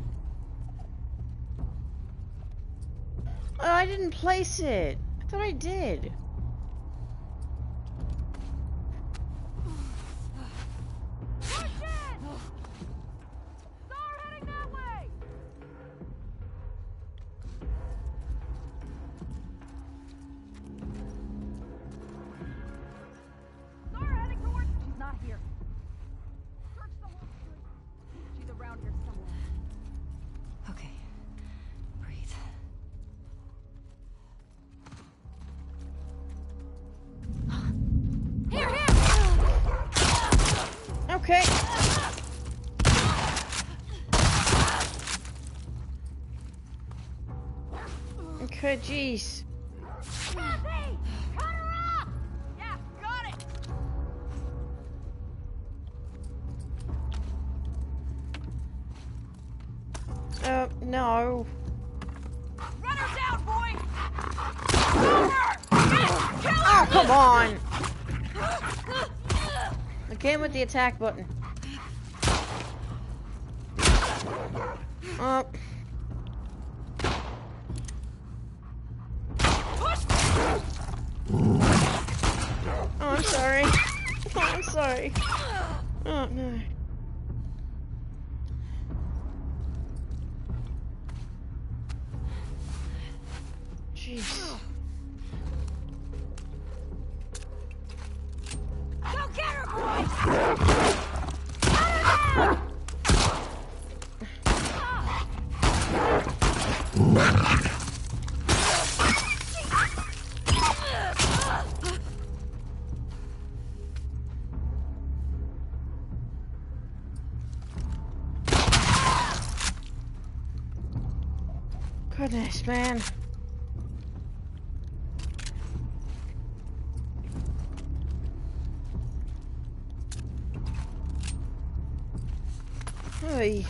Oh, I didn't place it. I thought I did. Okay. Okay, jeez. Kathy! Cut her off! Yeah, got it! Uh, no. Run her down, boy! Kill her! Yes, kill her! Oh, come on! Again with the attack button. Uh. Oh, I'm sorry. Oh, I'm sorry. Oh, no. Jeez. Go get her, boy! Goodness, man. Hey.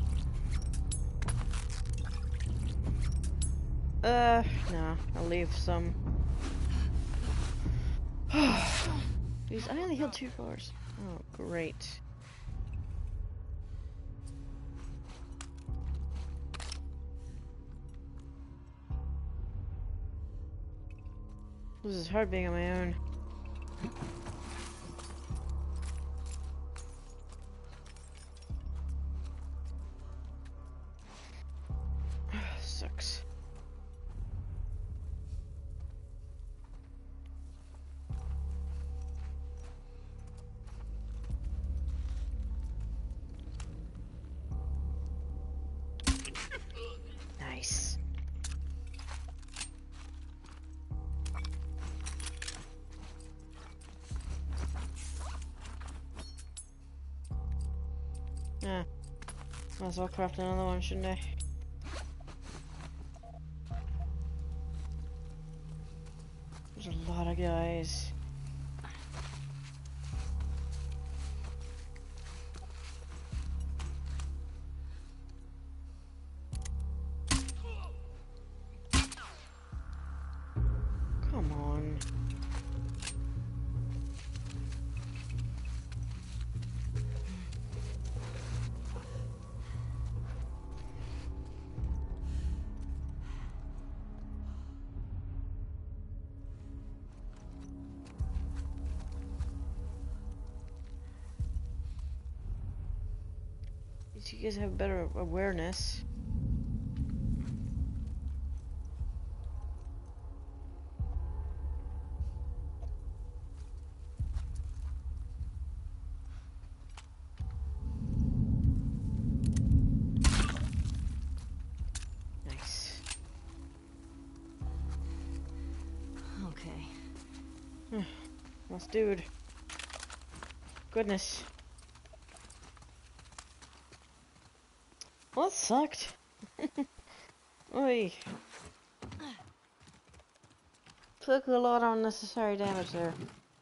Uh, no, I'll leave some. Jeez, I only healed two floors. Oh, great. This is hard being on my own. Sucks. Nice. Yeah. Might as well craft another one, shouldn't I? There's a lot of guys. Come on. You guys have better awareness. Nice. Okay. Last dude. Goodness. Well, that sucked. Oi. Took a lot of unnecessary damage there.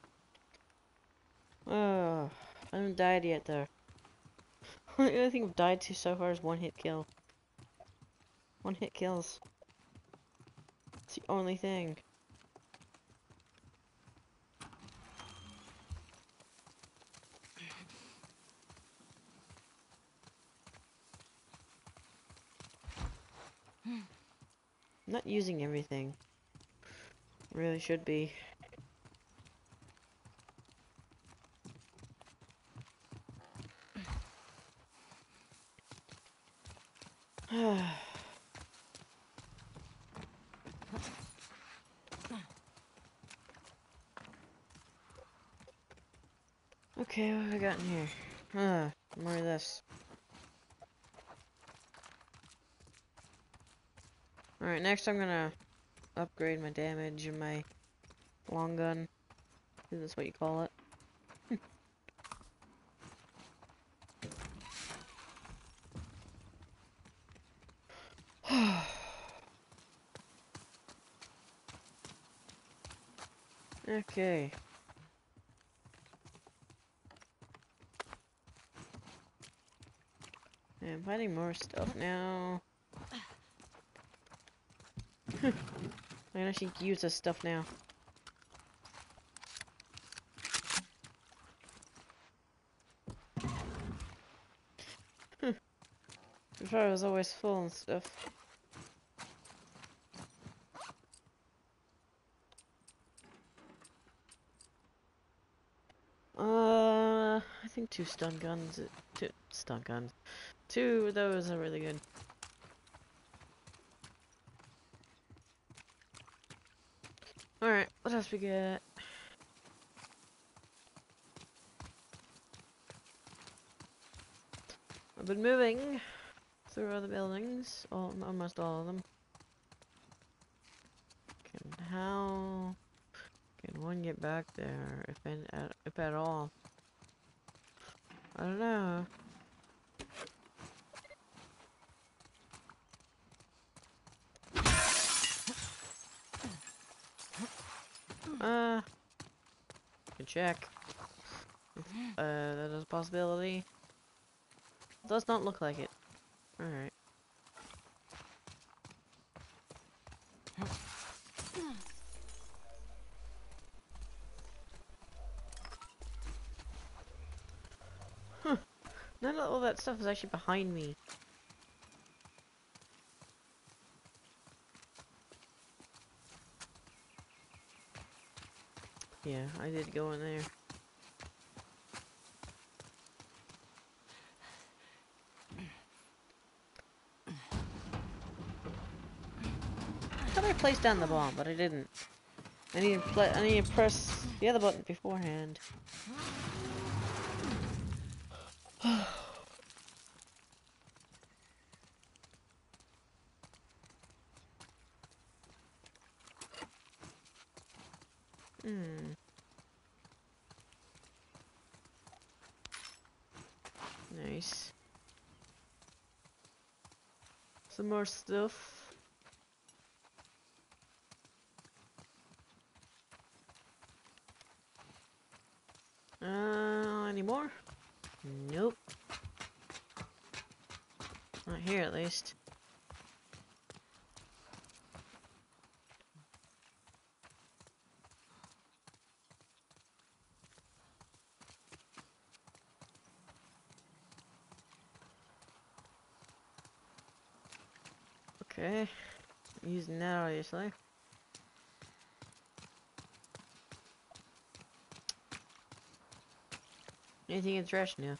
Oh, I haven't died yet though. The only thing I've died to so far is one hit kill. One hit kills. It's the only thing. I'm not using everything. Really should be. Okay, what have we got in here? Ah, more of this. Alright, next I'm gonna upgrade my damage and my long gun. Is this what you call it? Okay. I'm finding more stuff now. I can actually use this stuff now. Before it was always full and stuff. Uh, I think two stun guns. Two stun guns. Two of those are really good. Alright, what else we get? I've been moving through other buildings, all, almost all of them. Can, how can one get back there, if, in, at, if at all? I don't know. Uh, can check. If, uh, that is a possibility. Does not look like it. Alright. Huh. None of all that stuff is actually behind me. Yeah, I did go in there. I thought I placed down the bomb, but I didn't. I need to play. I need to press the other button beforehand. Hmm. Nice. Some more stuff. Uh, any more? Nope. Not here, at least. Okay. I'm using that, obviously. Anything in trash now?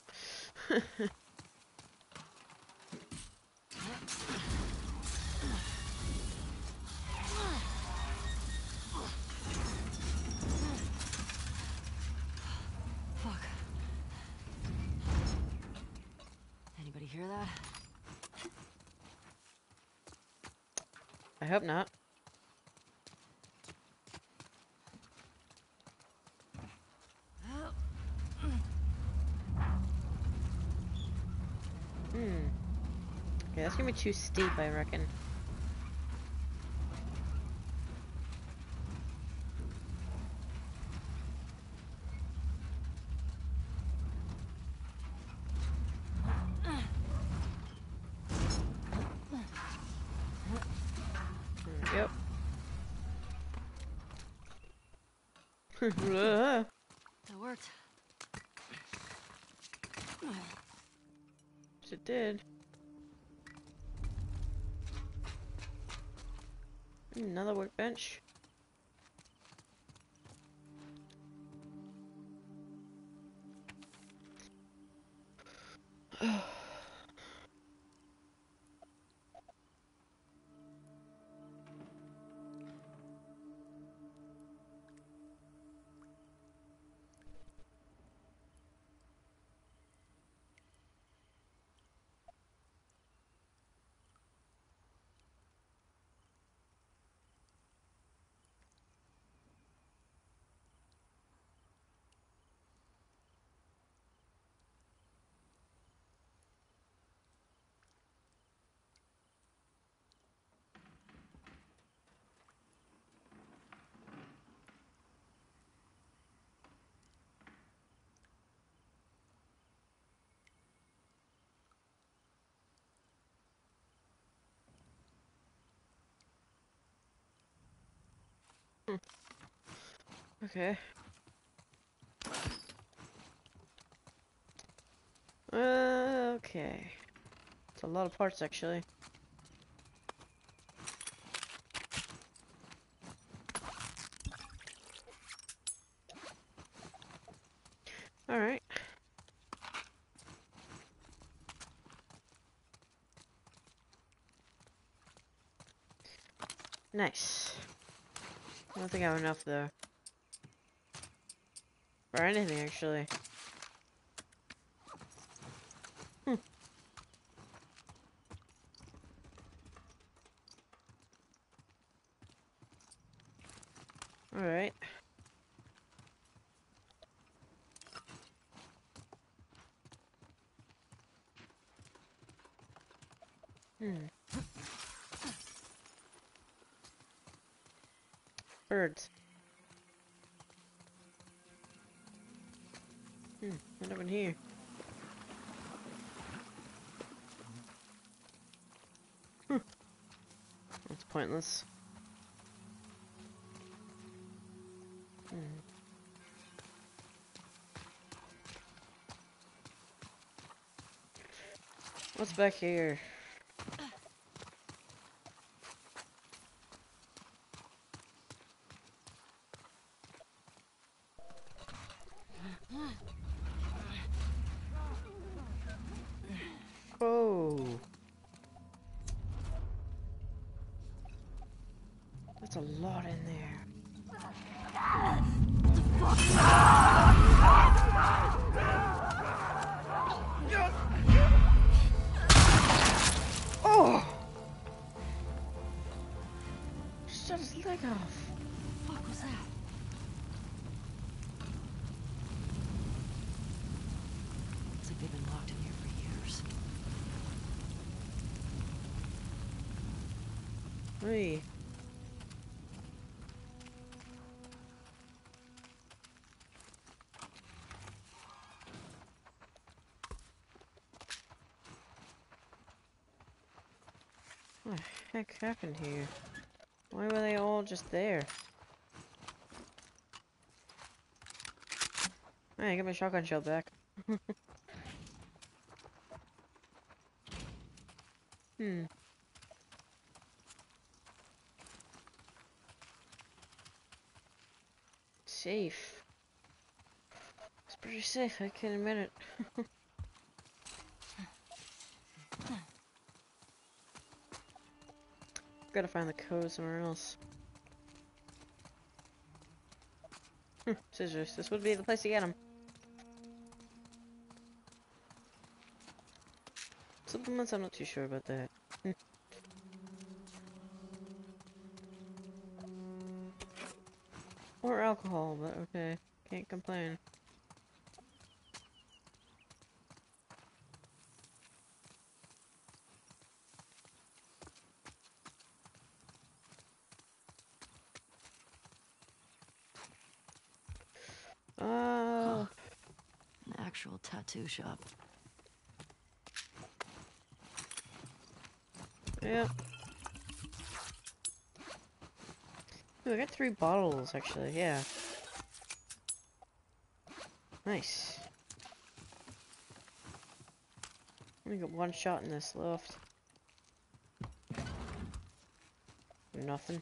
Fuck. Anybody hear that? I hope not. Hmm. Okay, that's gonna be too steep, I reckon. Yep. That worked. Yes, it did. Another workbench. Okay. Uh, okay. It's a lot of parts, actually. Alright. Nice. I don't think I have enough, though. For anything, actually. Hmm. Alright. Hmm. Birds. Hmm. What up in here? Hmm. That's pointless. Hmm. What's back here? Oh. That's a lot in there. Oh! Shut his leg off. What the fuck was that? Looks like they've been locked in here for years. Hey. What the heck happened here? Why were they all just there? Hey, I got my shotgun shell back. Hmm. Safe. It's pretty safe, I can admit it. Gotta find the code somewhere else. Hmm, scissors. This would be the place to get them. Supplements, I'm not too sure about that. Hmm. Or alcohol, but okay. Can't complain. Uh, An actual tattoo shop. yeah. Ooh, I got three bottles, actually, yeah. Nice. Only got one shot in this left. Nothing.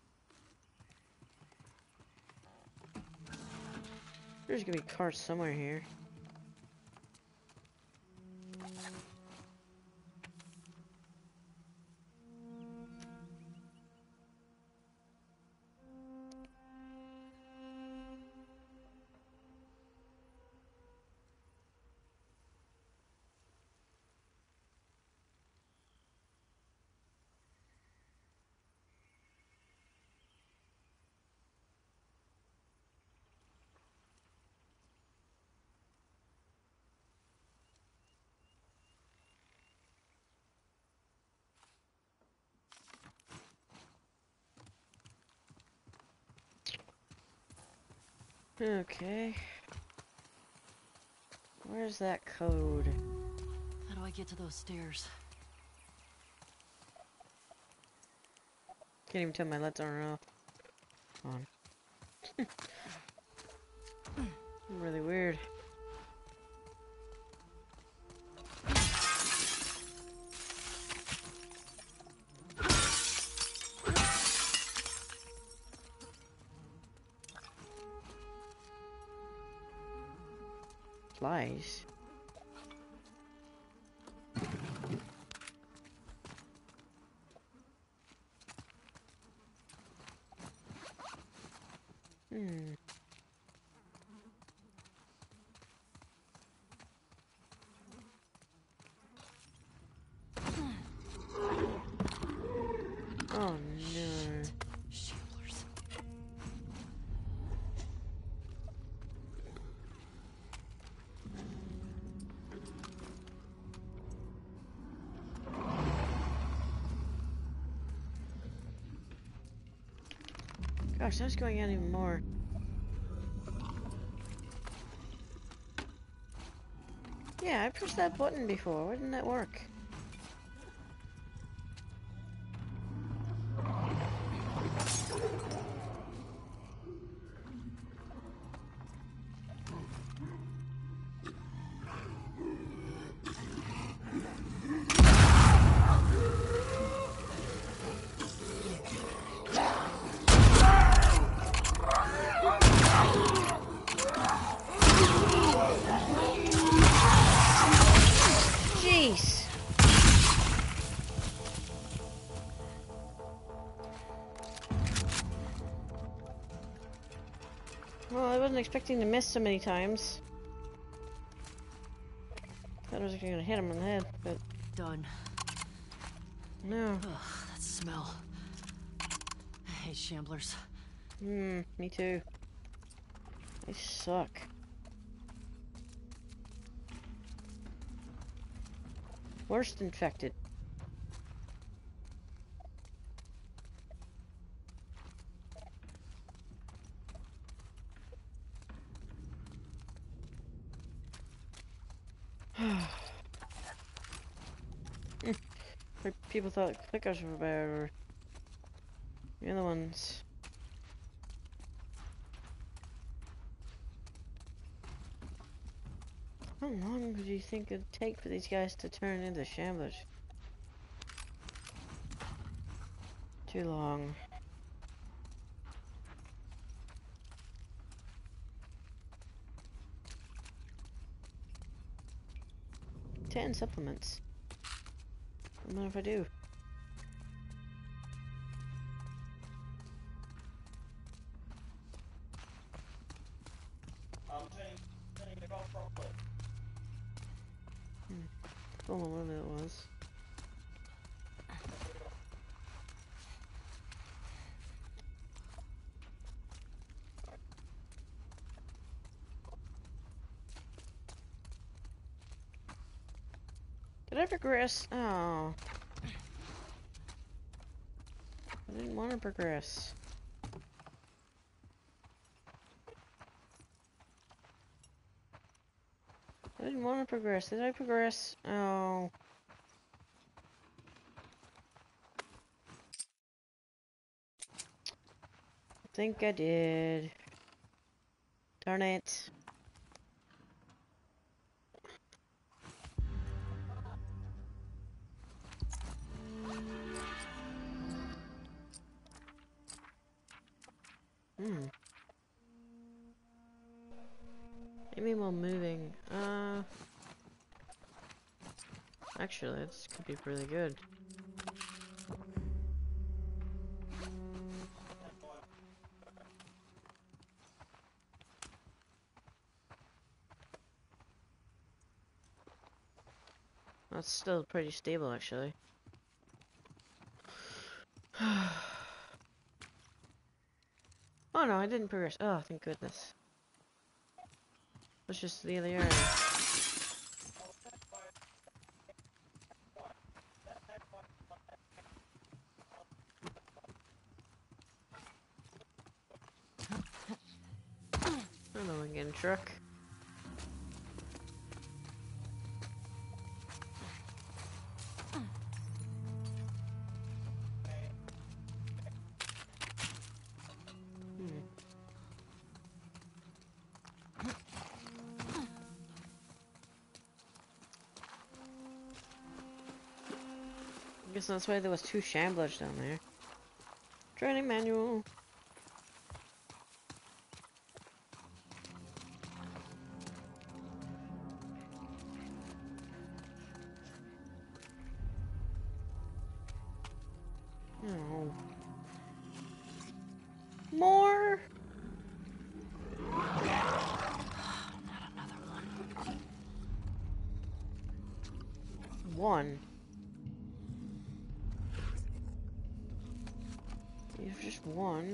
There's gonna be carts somewhere here. Okay. Where's that code? How do I get to those stairs? Can't even tell my lights aren't off. On. Really weird. Flies. Hmm. Oh no. Shamblers. Gosh, that's going on even more. Yeah, I pressed that button before. Why didn't that work? Jeez. Well, I wasn't expecting to miss so many times. Thought I was gonna hit him on the head, but Done. no. Ugh, that smell. I hate shamblers. Hmm, me too. They suck. Worst infected. People thought clickers were bad, or the other ones. How long would you think it'd take for these guys to turn into shamblers? Too long. Ten supplements. What matter if I do? Hmm. Don't know what it was. Did I progress? Oh. I didn't want to progress. I didn't want to progress. Did I progress? Oh. I think I did. Darn it. Hmm. Maybe while moving. Uh. Actually, this could be really good. That's still pretty stable, actually. Oh no, I didn't progress. Oh, thank goodness. Let's just the other area. Another one getting truck. Guess that's why there was two shamblers down there. Training manual. Oh. More? Not another one. One. It's just one.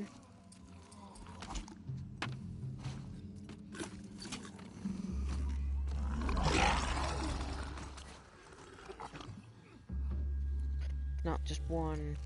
Not just one.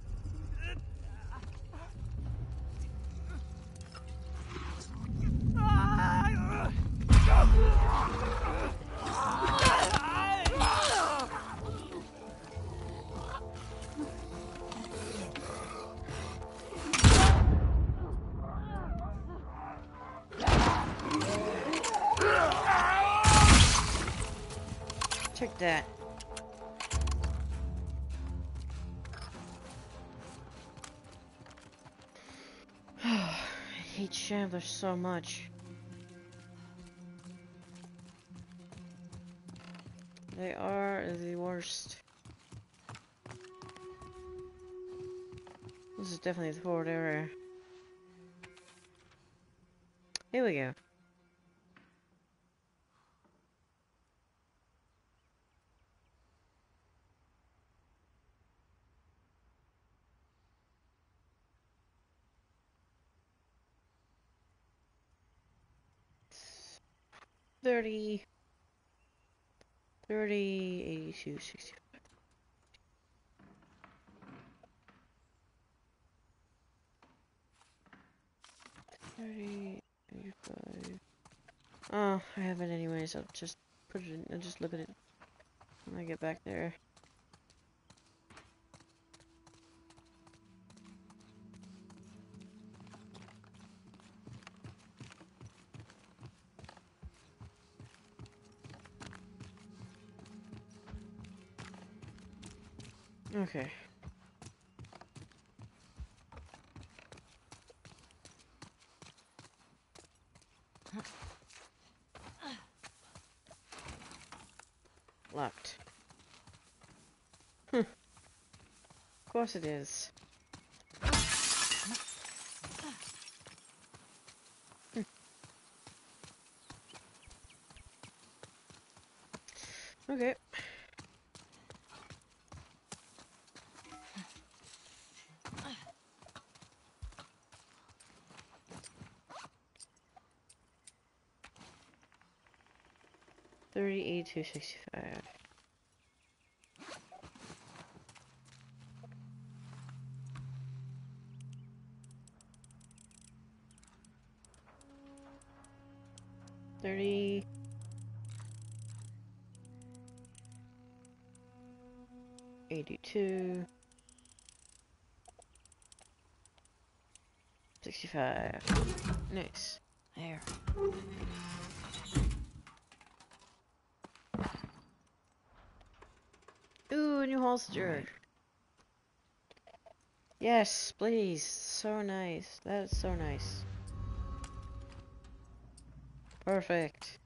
Take that. I hate shamblers so much. They are the worst. This is definitely the forward area. Here we go. Thirty, thirty, eighty-two, sixty-five. Thirty, eighty-five. Oh, I have it anyways. I'll just put it in. I'll just look at it when I get back there. Okay. Locked. Huh. Of course it is. Hmm. Okay. Thirty, eighty-two, sixty-five. Thirty. Eighty-two. Sixty-five. Nice. There. Ooh, new holster. Yes, please. So nice. That is so nice. Perfect.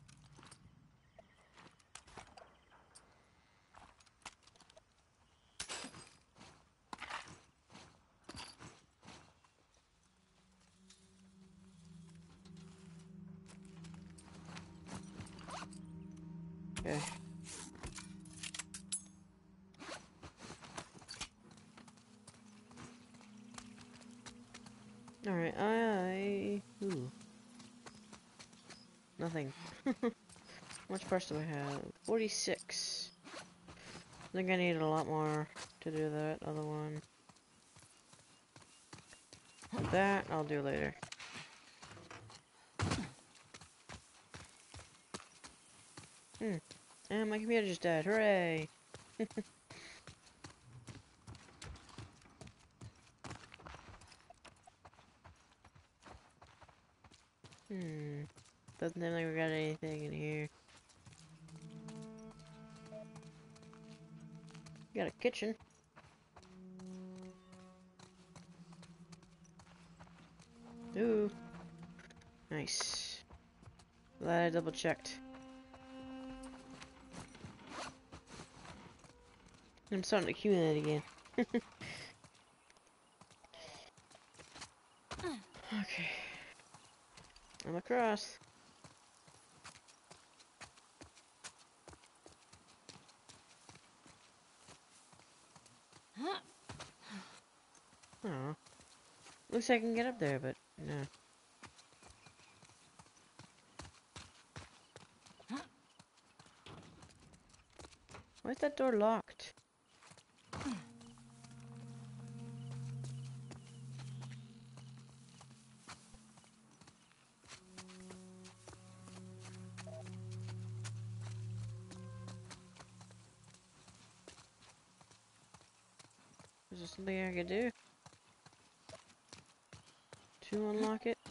Okay. Alright, I... Ooh. Nothing. How much parts do I have? forty-six. I think I need a lot more to do that other one. That I'll do later. Hmm. And my computer just died. Hooray! Hmm. Doesn't seem like we got anything in here. Got a kitchen. Ooh. Nice. Glad I double checked. I'm starting to accumulate again. Okay. I'm across. Oh. Looks like I can get up there, but no. Why is that door locked? Is there something I could do to unlock it?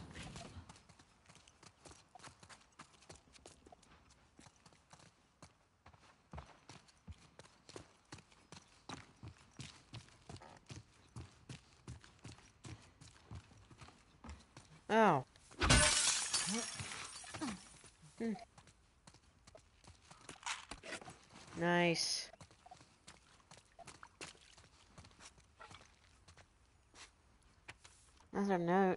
Oh. Hmm. Nice. Another note.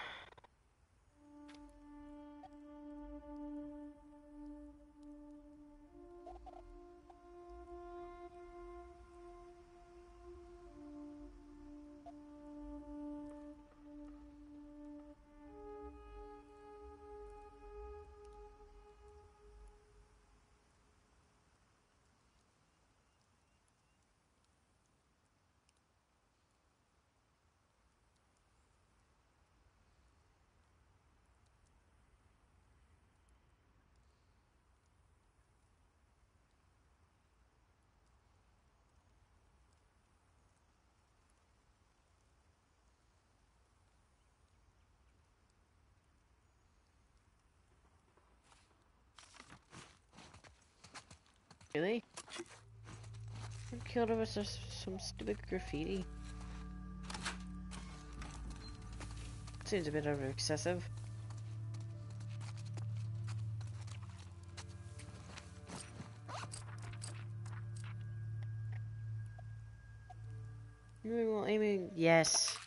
Really? I'm killed over some, some stupid graffiti. Seems a bit over excessive. Moving while aiming. Yes.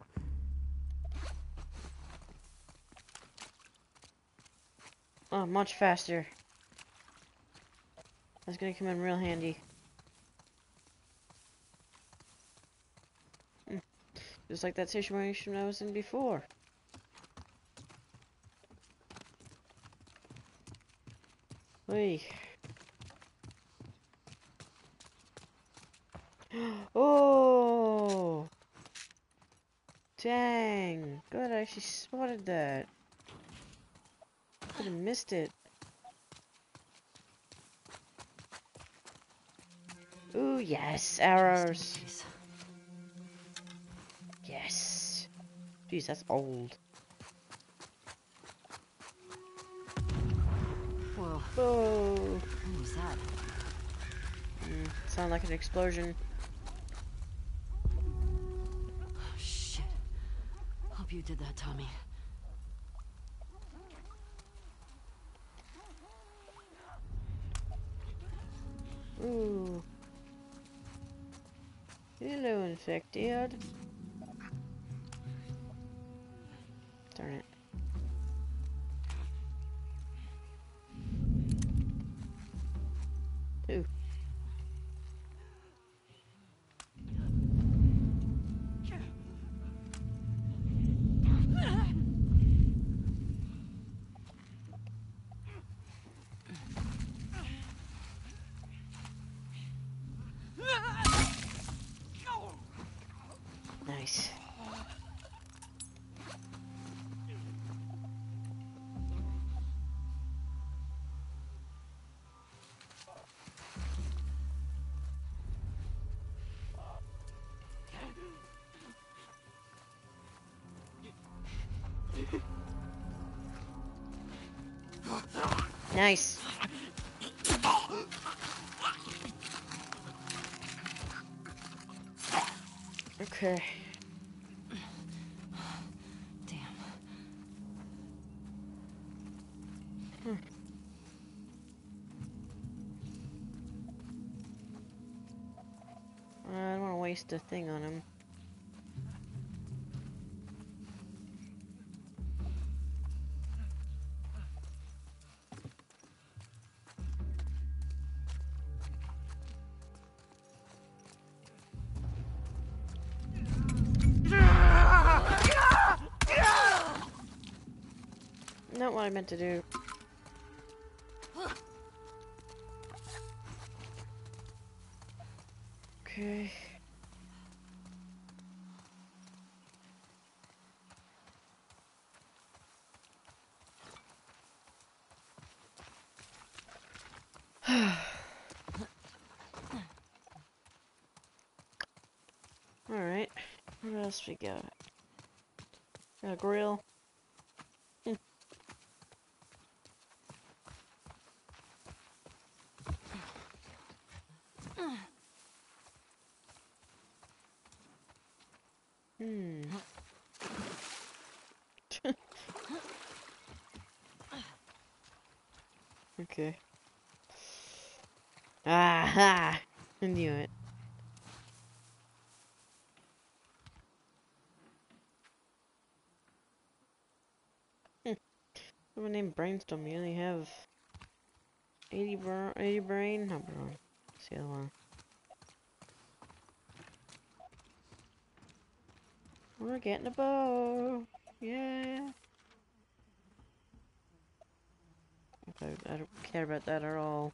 Oh, much faster. That's gonna come in real handy. Hmm. Just like that situation I was in before. Wait. Oh! Dang. Good, I actually spotted that. Could have missed it. Ooh, yes, arrows. Yes. Jeez, that's old. Whoa. Whoa. What was that? Mm, sounded like an explosion. Oh, shit. Hope you did that, Tommy. Ooh. Hello, infected. Darn it. Ooh. Nice. Nice. Okay. Damn. Hmm. I don't want to waste a thing on him. Not what I meant to do. Okay. Alright. What else we got? Got a grill. Hmm. Hmm. Okay. Aha! I knew it. Hmm. Someone named Brainstorm. You only have eighty, br eighty brain? No, bro. What's the other one? We're getting a bow. Yeah. Okay, I don't care about that at all.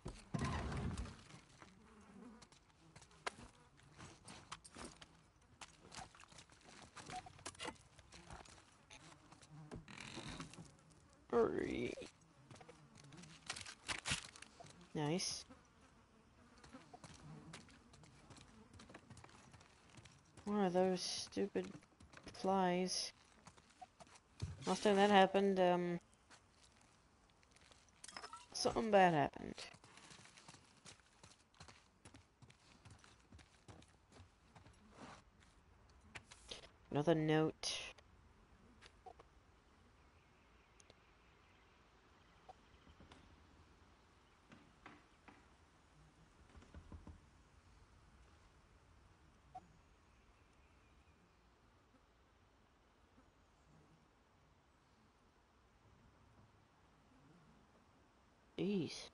Hurry. Nice. One of those stupid flies. Last time that happened, um, something bad happened. Another note. Jeez.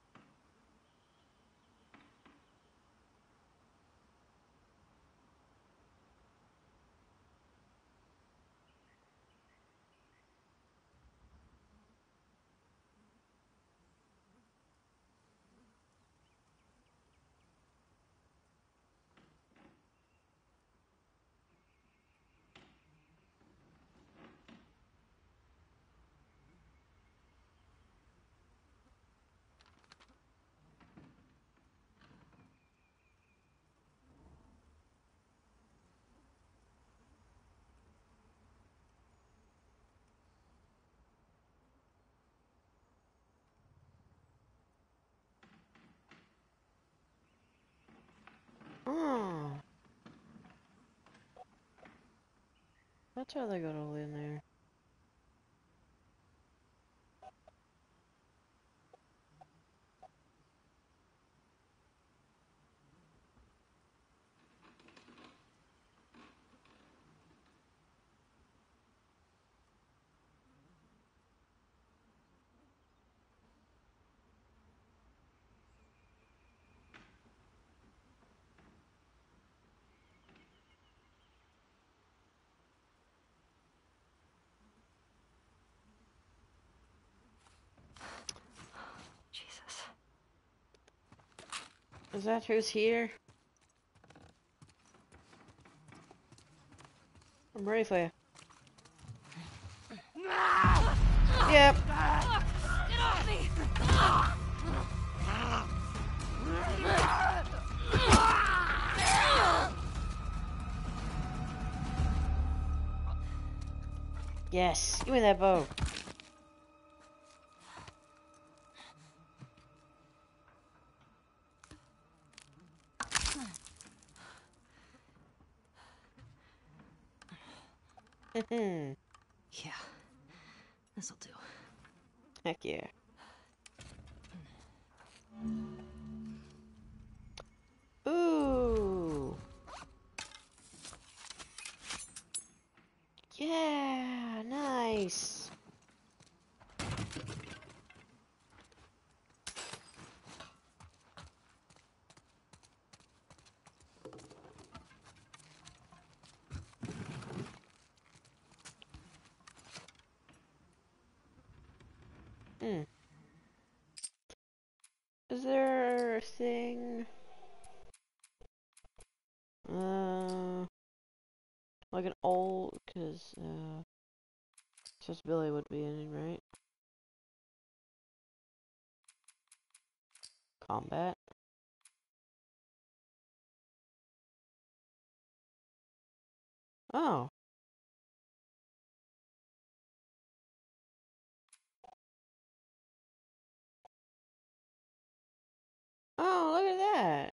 Oh. That's how they got all in there. Jesus. Is that who's here? I'm ready for you. Yep. Get off me! Yes. Give me that bow. Yeah, this'll do. Heck yeah. Ooh. Yeah, nice. Hmm. Is there a thing? Uh, like an old, cause uh, accessibility would be in it, right? Combat. Oh. Oh, look at that.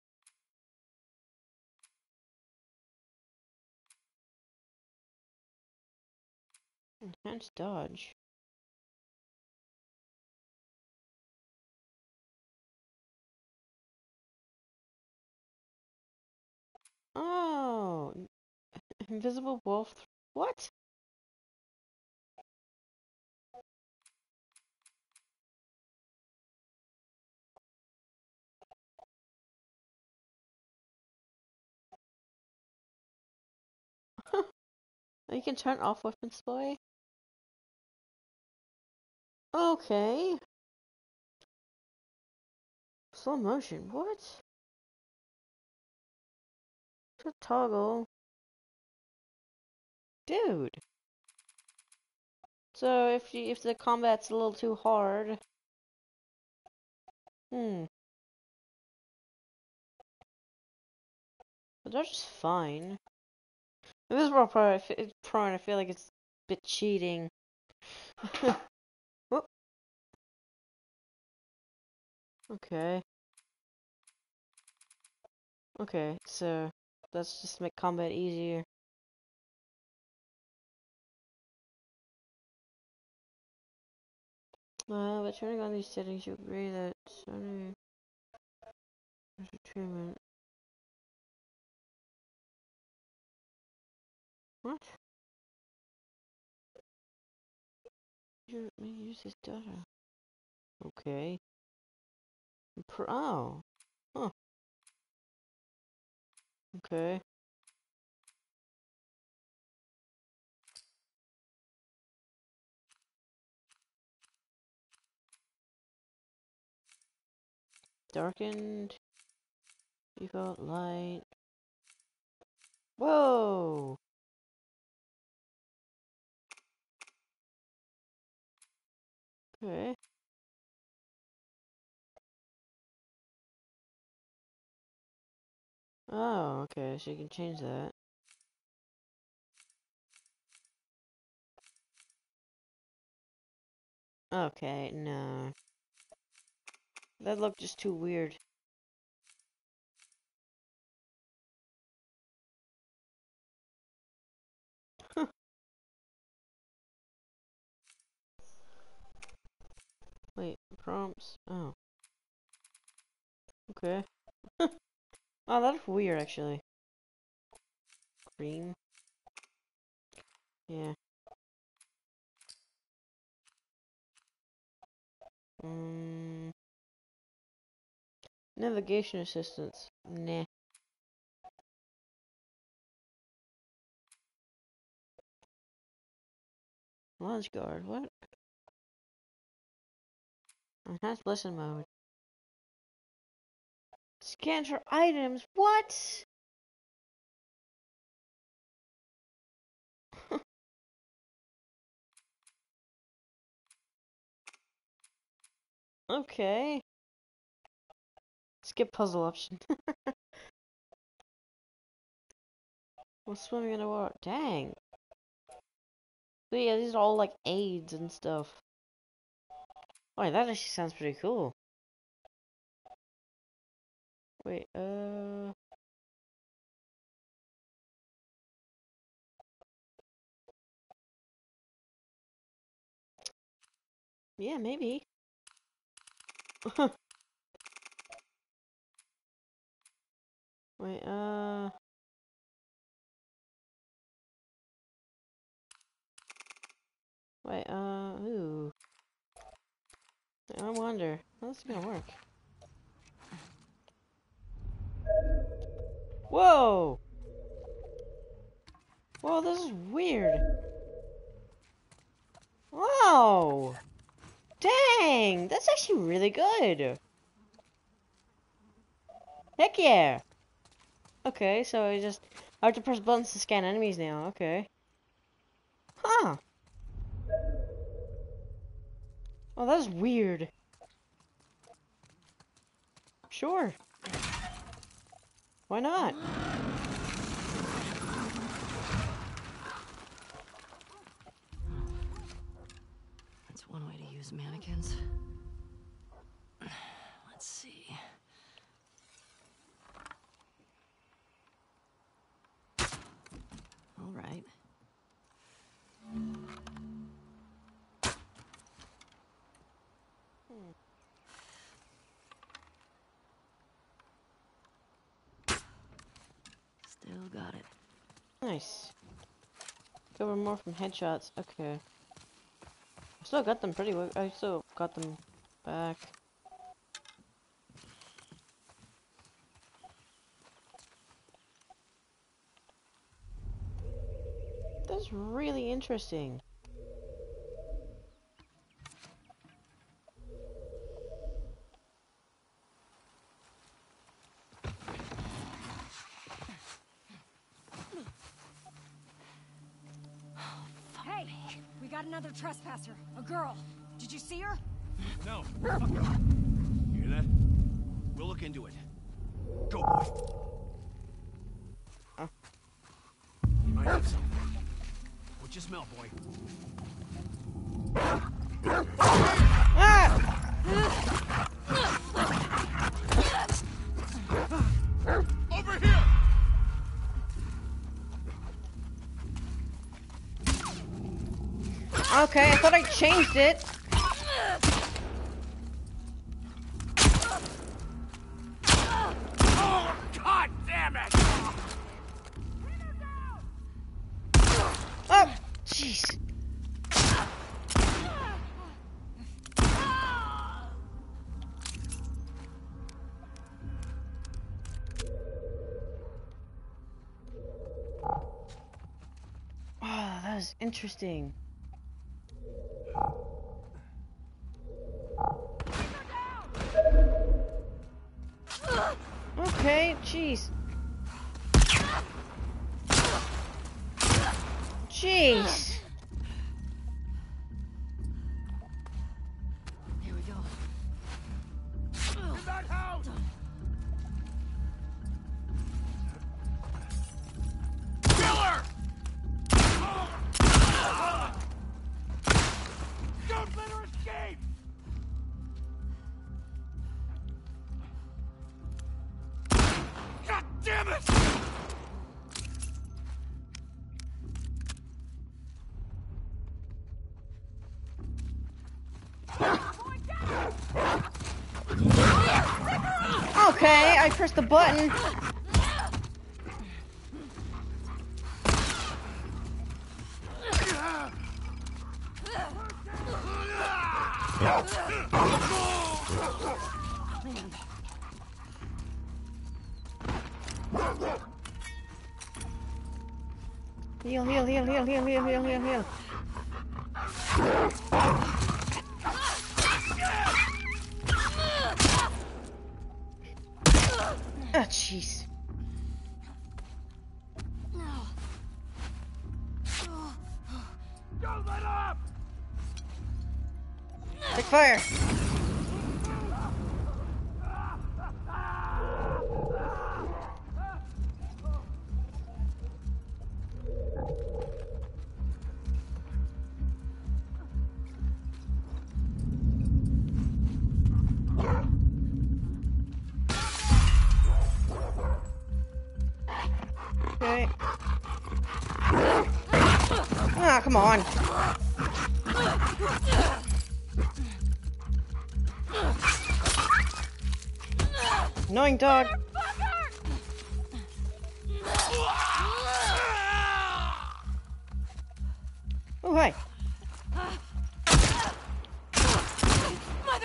Enhanced dodge. Oh, invisible wolf. What? You can turn off weapon display? Okay. Slow motion. What? To toggle. Dude. So if you, if the combat's a little too hard. Hmm. But they're just fine. Invisible prone, I fe- prone, I feel like it's a bit cheating. Whoop. Okay. Okay, so let's just make combat easier. Uh, but turning on these settings, you agree that Sony Entertainment. What? You may use this data. Okay. Pro. Oh. Huh. Okay. Darkened. Default light. Whoa! Okay. Oh, okay, so you can change that. Okay, no. That looked just too weird. Wait, prompts? Oh. Okay. Oh, that's weird, actually. Green? Yeah. Mm, navigation assistance. Nah. Launch guard, what? Enhanced listen mode. Scan for items, what? Okay. Skip puzzle option. Well, swimming in the water. Dang. But yeah, these are all like aids and stuff. Oh, yeah, that actually sounds pretty cool. Wait, uh... Yeah, maybe. Wait, uh... Wait, uh, ooh. I wonder. How's this gonna work? Whoa! Whoa, this is weird. Wow! Dang! That's actually really good. Heck yeah! Okay, so I just... I have to press buttons to scan enemies now. Okay. Huh. Oh, that's weird. Sure. Why not? That's one way to use mannequins. Let's see. All right. Still got it. Nice. Cover more from headshots. Okay. I still got them pretty well. I still got them back. That's really interesting. Hey, we got another trespasser. A girl. Did you see her? No. Fuck no. You hear that? We'll look into it. Go, boy. Huh? You might have something. What you smell, boy? Ah! Over here! Okay, I thought I changed it. Oh, God damn it! Oh, jeez. Oh, that was interesting. Okay, jeez. Jeez. Here we go. In that house! Killer! Don't let her escape! God damn it! Okay, I pressed the button. Heal, heal, heal, heal, heal, heal, heal, heal, heal. Ah, jeez. Don't let up! Take fire. Okay. Ah, come on. Annoying dog. Oh, hi. Mother.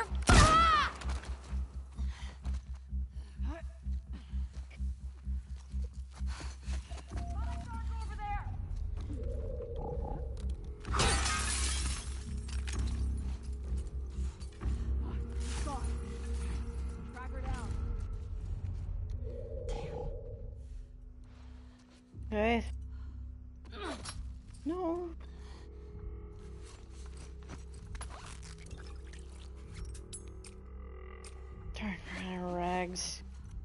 Okay. No. Turn around, rags.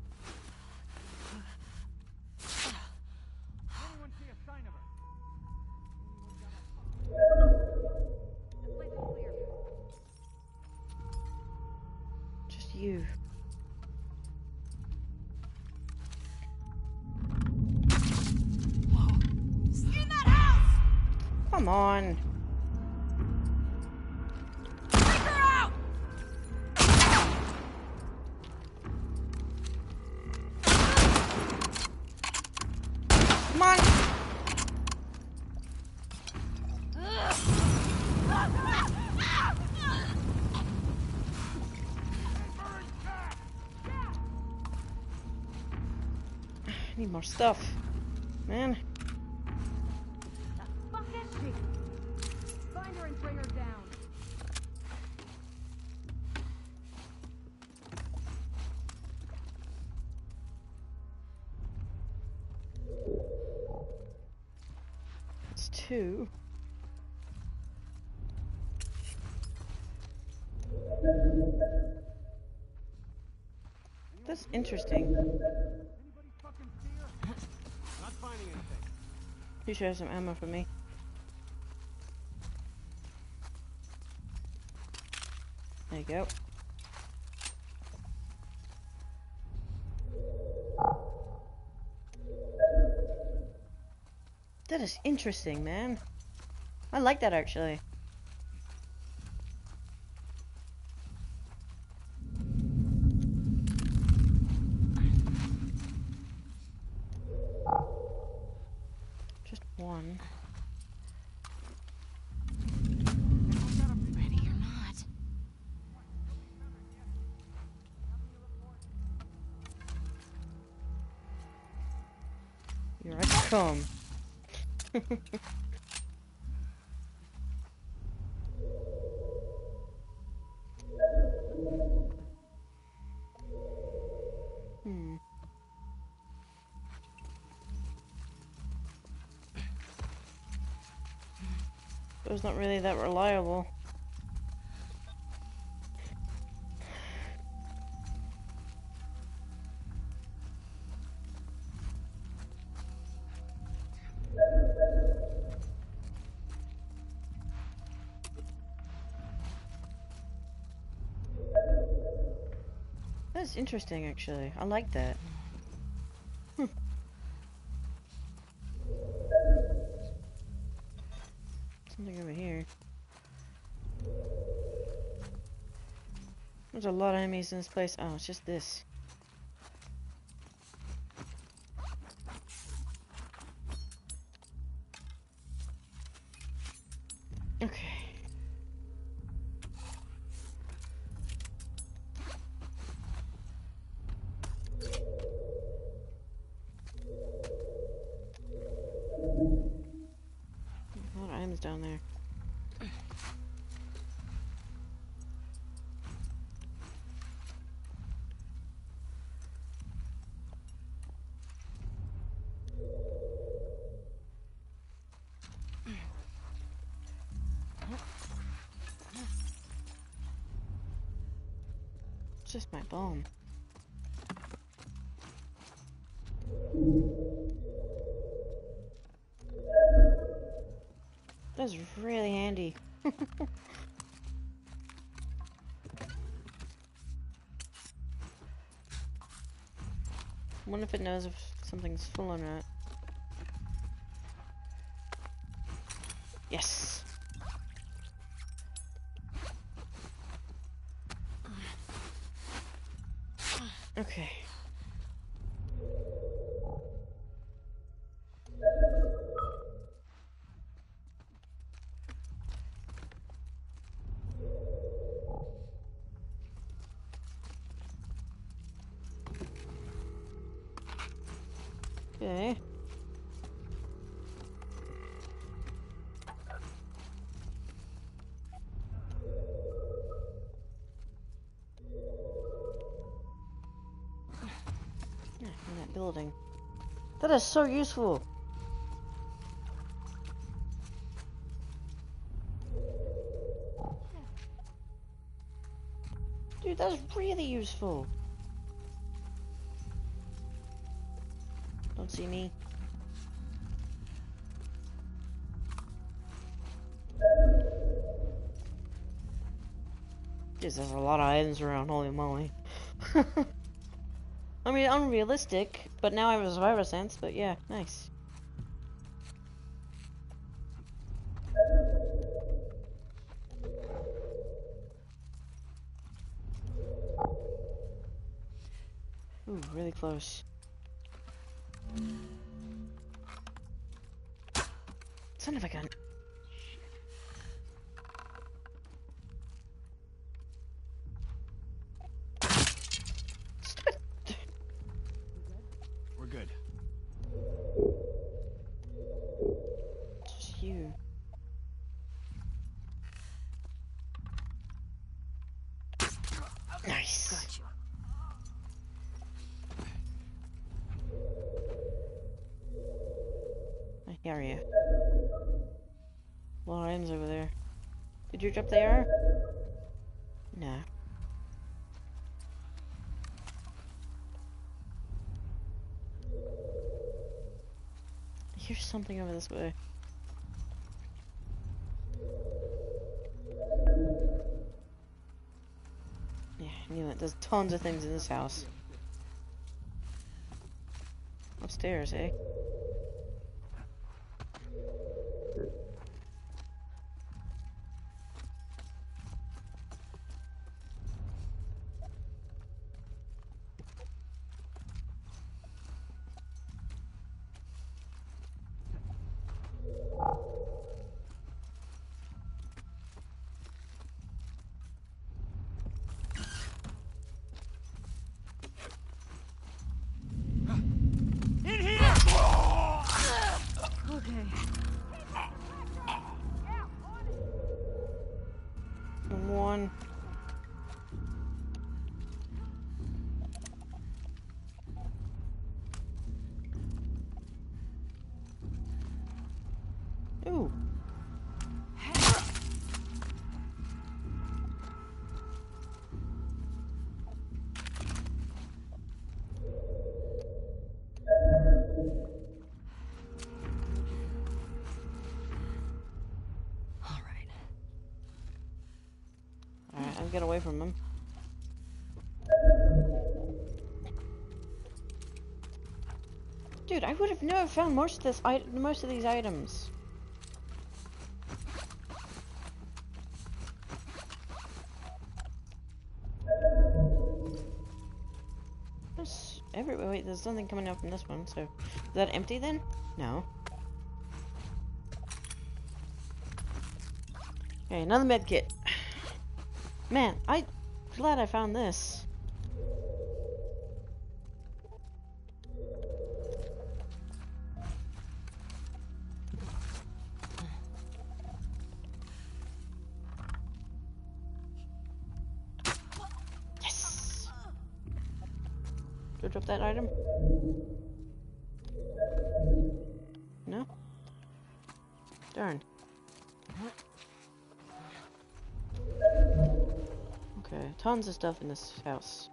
Anyone see a sign of her? This place is clear. Just you. In that house! Come on. Take her out! Come on. I need more stuff. Man. Fuck is she? Find her and bring her down. It's two. That's interesting. Not finding anything. You should have some ammo for me. There you go. That is interesting, man. I like that actually. Just one. Ready or not. Here I come. Hmm. But it's not really that reliable. That's interesting, actually. I like that. Hmm. Something over here. There's a lot of enemies in this place. Oh, it's just this. Okay. A lot of items down there. It's just my bomb. That's really handy. I wonder if it knows if something's full or not. Yes. Okay. Okay. Yeah, in that building. That is so useful. Dude, that's really useful. Don't see me. Jeez, there's a lot of items around, holy moly. I mean, unrealistic, but now I have a survivor sense, but yeah, nice. Ooh, really close. Son of a gun. Stupid. We're good. It's just you. Nice. Got you. I hear you. A lot of items over there. Did you drop the arrow? Nah. Here's something over this way. Yeah, I knew it. There's tons of things in this house. Upstairs, eh? Okay. One. Ooh. All right. Alright, I'll get away from him. Dude, I would have never found most of this I most of these items. There's everywhere. Wait, there's nothing coming up from this one. So, is that empty then? No. Okay, another med kit. Man, I'm glad I found this. Yes! Do I drop that item? No? Darn. Okay, tons of stuff in this house.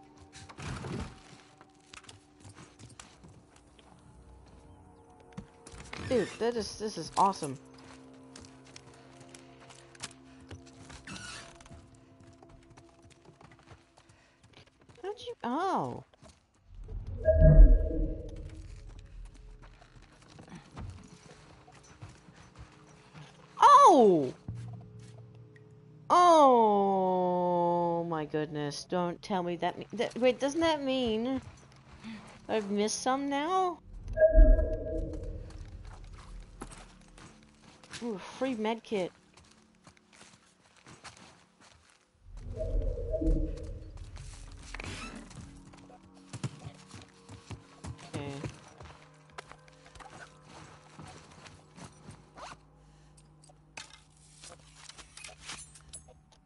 Dude, that is this is awesome. How'd you oh. Oh! Oh my goodness, don't tell me that, me that wait, doesn't that mean I've missed some now? Ooh, free med kit. Okay.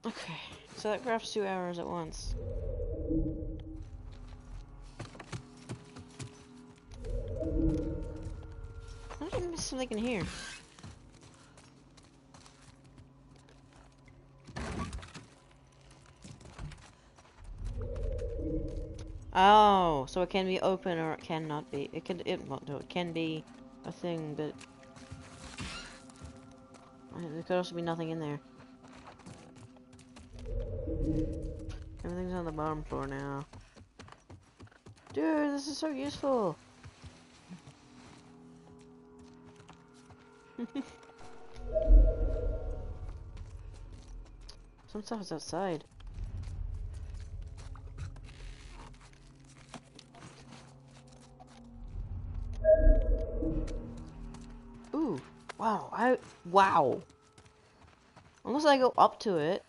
Okay, so that grabs two hours at once. How did I miss something in here? Oh, so it can be open or it cannot be. It can. It well, no, it can be a thing, but there could also be nothing in there. Everything's on the bottom floor now. Dude, this is so useful. Some stuff is outside. Ooh, wow, I, wow. Unless I go up to it.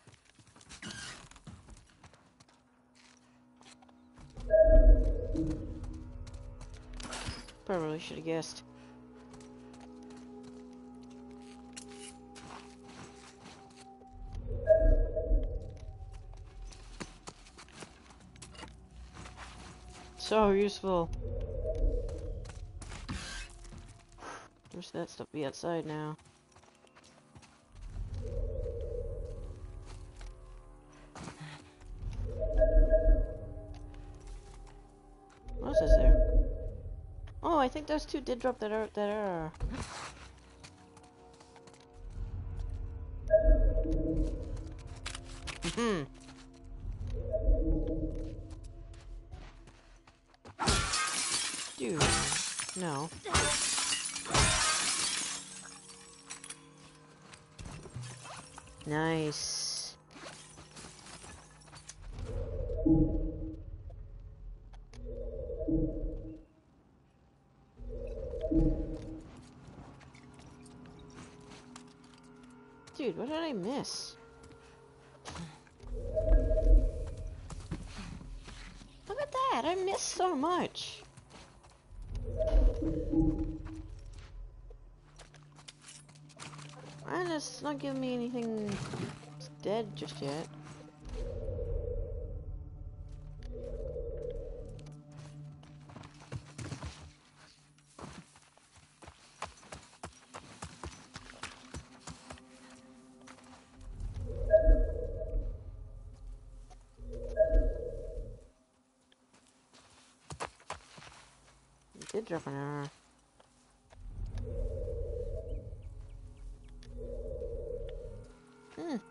Probably should have guessed. So useful. Wish that stuff be outside now. What else is there? Oh, I think those two did drop that are that are. Hmm. Dude, no. Nice. Dude, what did I miss? Look at that! I missed so much. And it's not giving me anything that's dead just yet. It did drop an error. Hmm.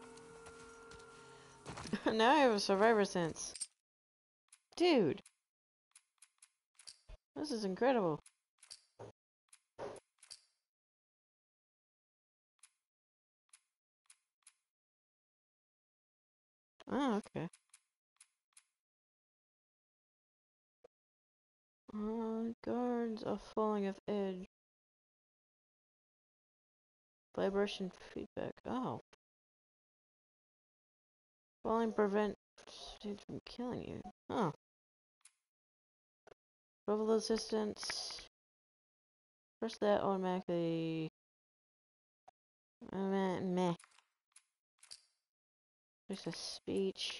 Now I have a survivor sense. Dude. This is incredible. Oh, okay. Uh, guards are falling off edge. Vibration feedback. Oh. Falling prevent it from killing you. Huh. Level assistance. Press that automatically. Uh, meh. meh. There's a speech.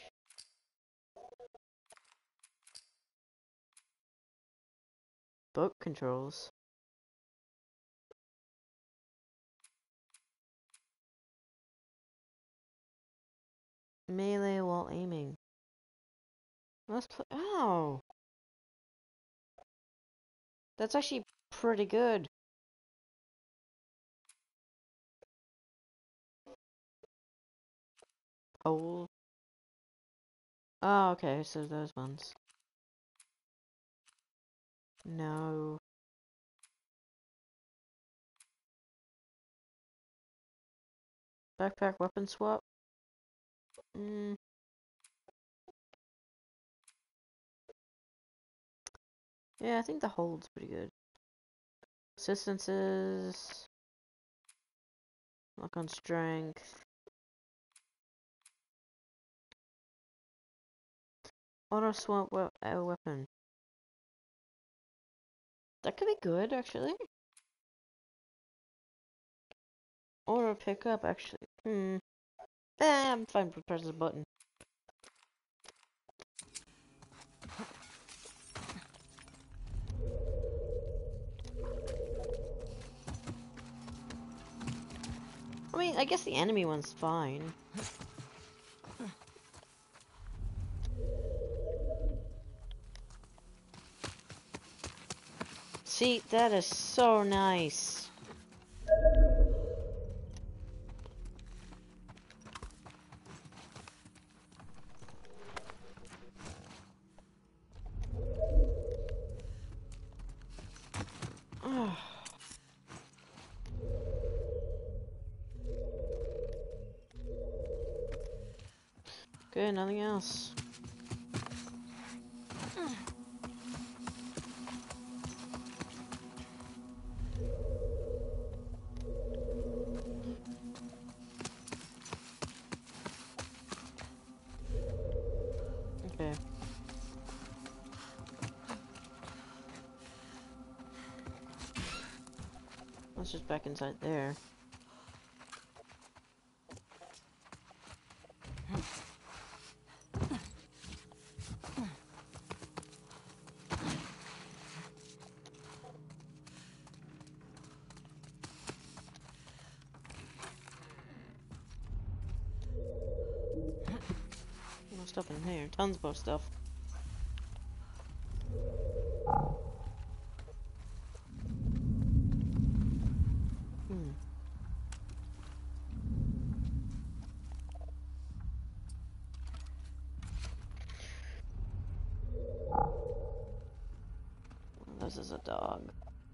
Boat controls. Melee while aiming. Let's play. Oh! That's actually pretty good. Oh. Oh, okay, so those ones. No. Backpack weapon swap? Mm. Yeah, I think the hold's pretty good. Assistances. Lock on strength. Auto swap we uh, weapon. That could be good, actually. Auto pickup, actually. Hmm. Eh, I'm fine with pressing the button. I mean, I guess the enemy one's fine. See, that is so nice. Oh. Good, nothing else. Okay. Let's just back inside there. No stuff in here. Tons more stuff. Hmm. This is a dog.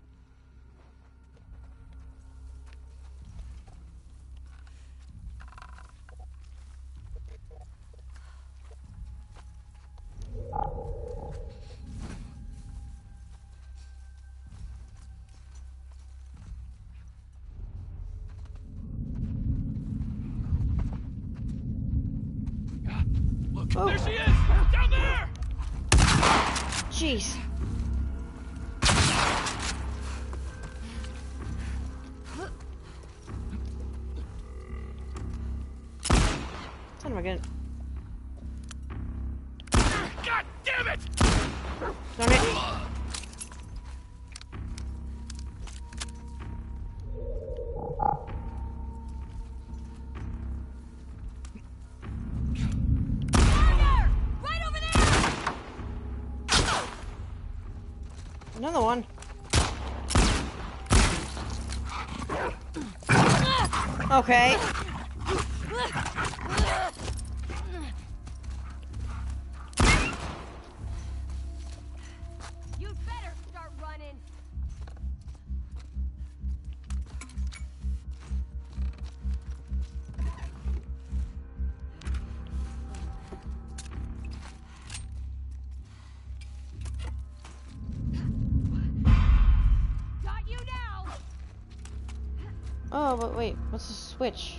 Look, Oh. there she is! Down there! Jeez. Son of a gun. God damn it! Darn it. Right over there! Another one. Okay. You'd better start running. Got you now. Oh, but wait. What's the switch?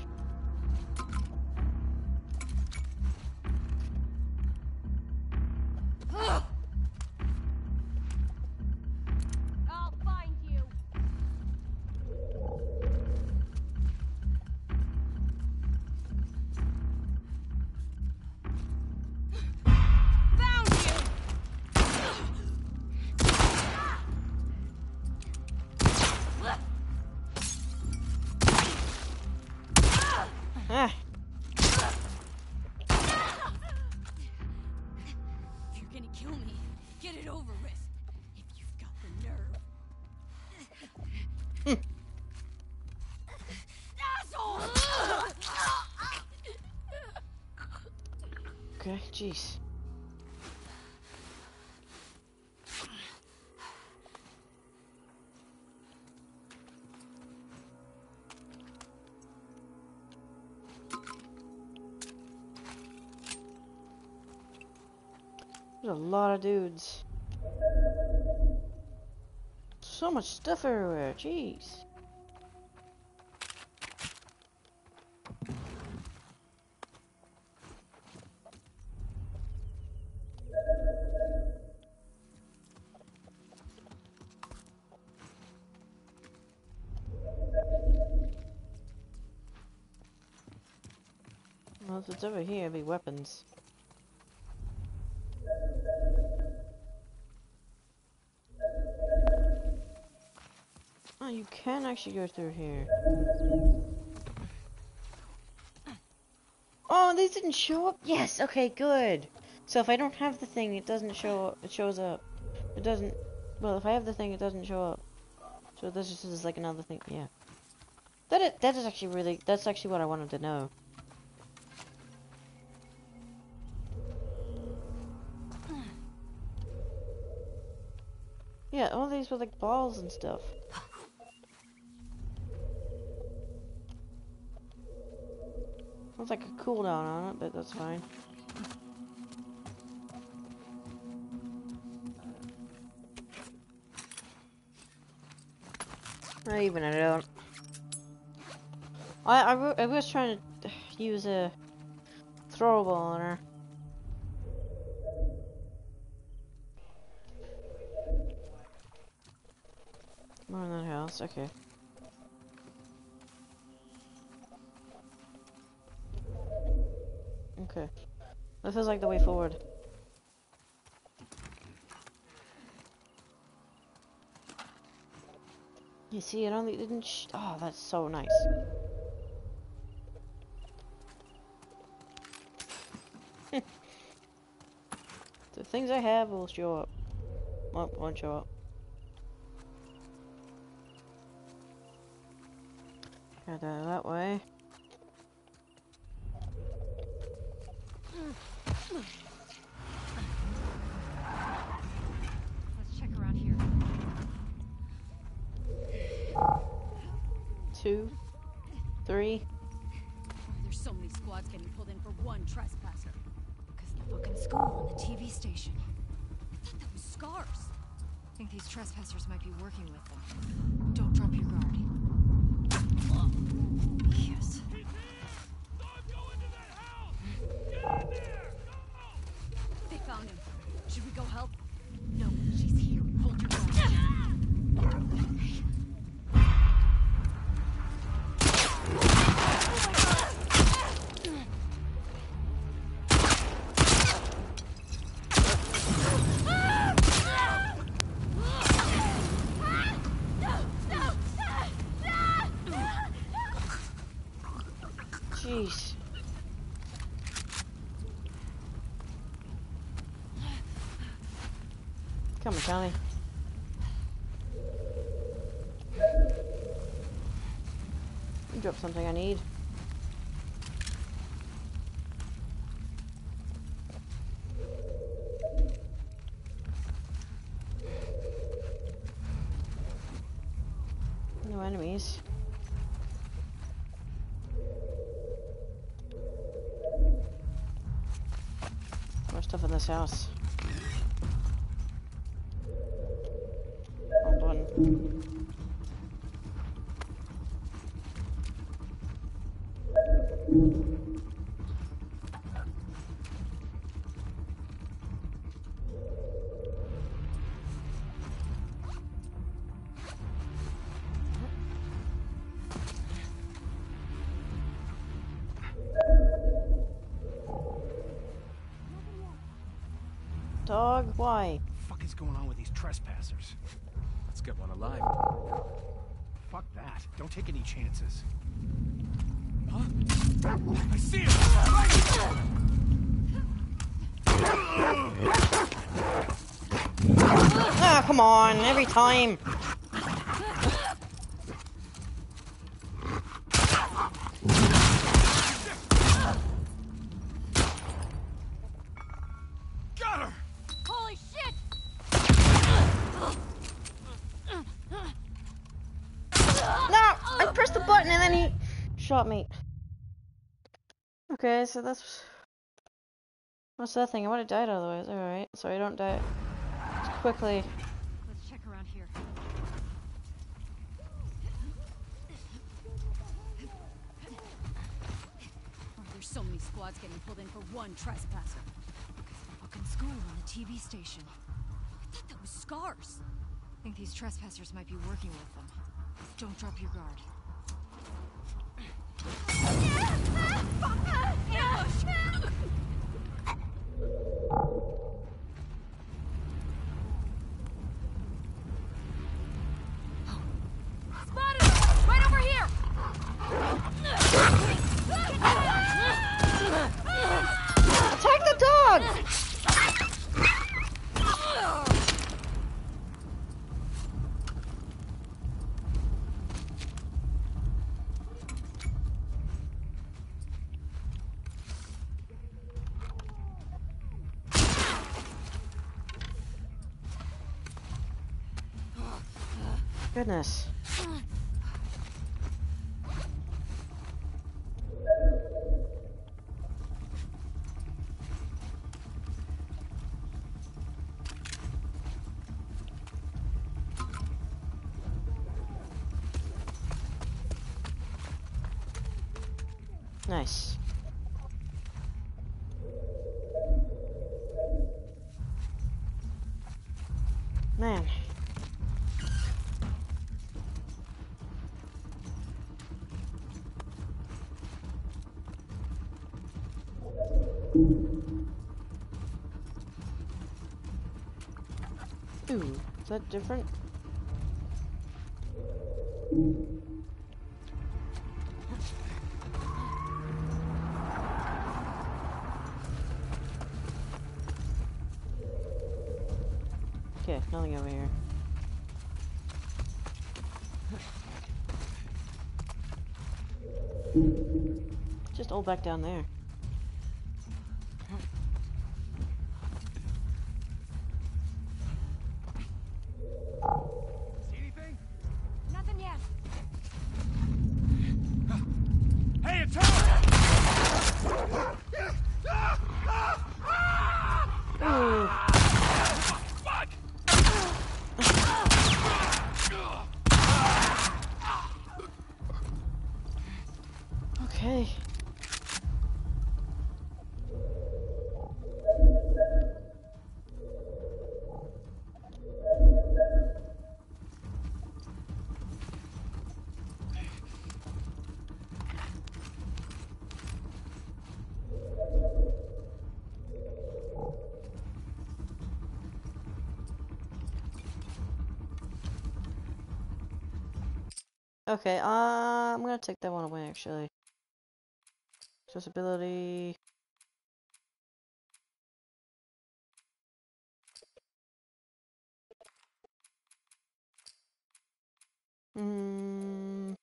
I'll find you. Found you. Ah. If you're gonna kill me, get it over with. If you've got the nerve. Asshole! Okay, jeez. There's a lot of dudes. So much stuff everywhere, jeez. Well, if it's over here, it'd be weapons. Oh, you can actually go through here. Oh, these didn't show up? Yes, okay, good. So if I don't have the thing, it doesn't show up. It shows up. It doesn't... Well, if I have the thing, it doesn't show up. So this just is like another thing, yeah. That is, that is actually really... That's actually what I wanted to know. Yeah, all these were like balls and stuff. Looks like a cooldown on it, but that's fine. Not even I don't. I, I, I was trying to use a throwable on her. More in that house, okay. Okay. That feels like the way forward. You see, it only didn't sh- oh, that's so nice. The things I have will show up. Well, won't show up. Go down that way. Let's check around here. Two, three. There's so many squads getting pulled in for one trespasser. Because the fucking school and the T V station. I thought that was scars. I think these trespassers might be working with them. Don't drop your guard. Yes. They found him. Should we go help? No, she's here. Hold your ground. Jeez. Come on, Johnny. You dropped something I need. No enemies. More stuff in this house. Hold on. Dog, why? What the fuck is going on with these trespassers? Let's get one alive. Fuck that. Don't take any chances. Huh? I see him! Ah, come on, every time. Got her! Holy shit! No! I pressed the button and then he shot me. Okay, so that's... What's that thing? I would have died otherwise. Alright, so I don't die quickly. Let's check around here. Oh, there's so many squads getting pulled in for one trespasser. Because the fucking school and the T V station. I thought that was scars. I think these trespassers might be working with them. Don't drop your guard. Ambush! Goodness. Nice. Man. Ooh, is that different? Okay, nothing over here. Just all back down there. See anything? Nothing yet. Hey, it's her! Ooh. Fuck! Okay. Okay, uh, I'm gonna take that one away actually. Accessibility. Hmm.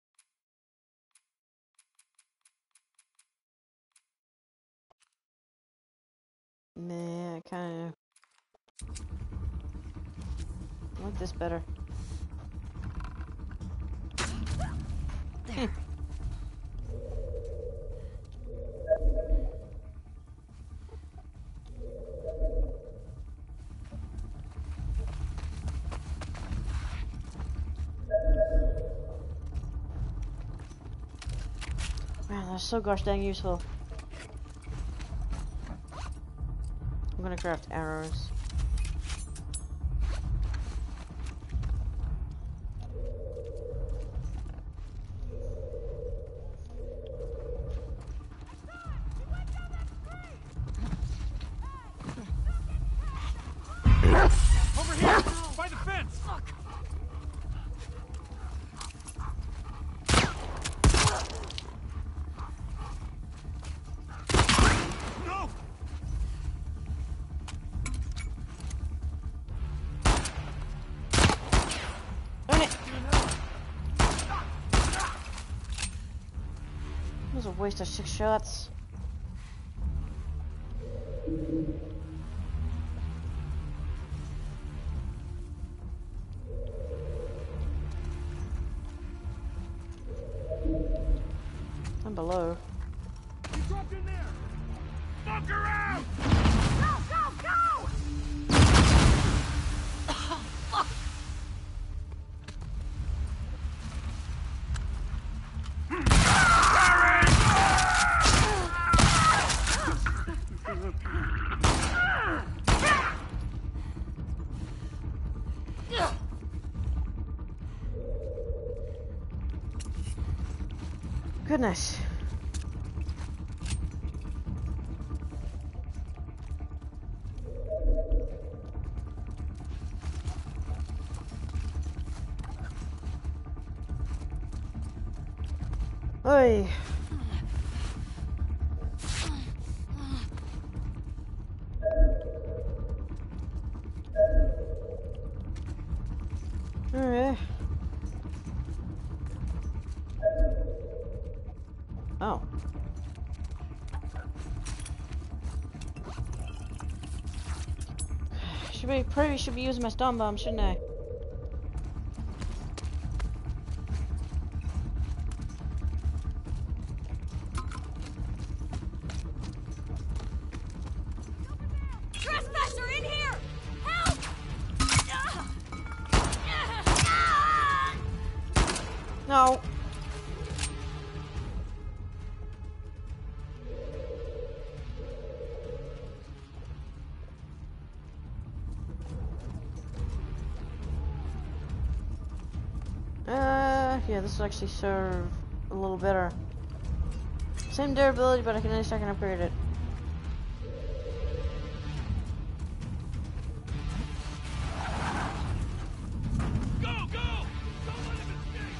Nah, I kind of I like this better. There. Man, that's so gosh dang useful. I'm gonna craft arrows. Over here! By the fence! Fuck. No! Darn it! That was a waste of six shots. I'm below. You dropped in there! Fuck her out! Go, go, go! Goodness. Oi. Alright. Oh. Should be probably should be using my stun bomb, shouldn't I? Yeah, this will actually serve a little better. Same durability, but I can at least I can upgrade it. Go, go! Don't let him escape!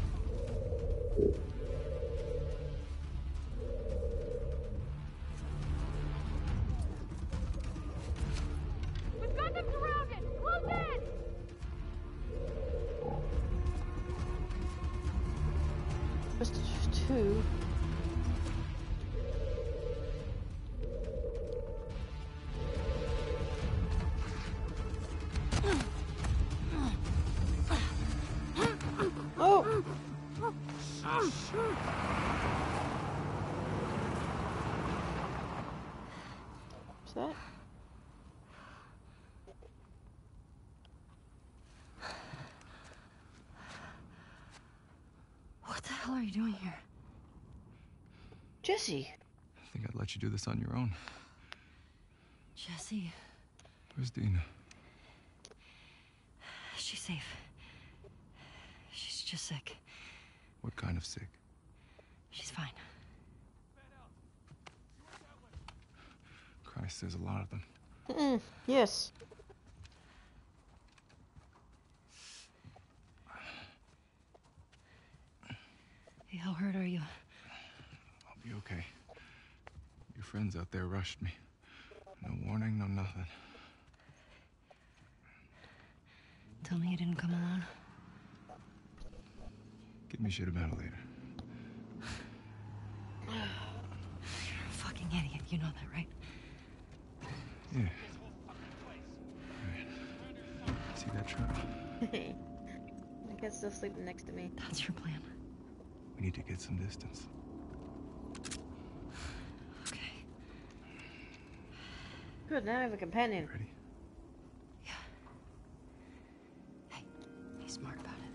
We've got them surrounded! Close in! Just two. Oh! What's that? What the hell are you doing here? Jesse. I think I'd let you do this on your own. Jesse, Where's Dina? she's safe. She's just sick. What kind of sick? She's fine. Christ, there's a lot of them. Mm-mm. Yes. Hey, how hurt are you? I'll be okay. Your friends out there rushed me. No warning, no nothing. Tell me you didn't come alone. Give me shit about it later. You're a fucking idiot. You know that, right? Yeah. Right. See that truck? My cat's still sleeping next to me. That's your plan. We need to get some distance. Okay. Good, now I have a companion. Ready? Yeah. Hey, be smart about it.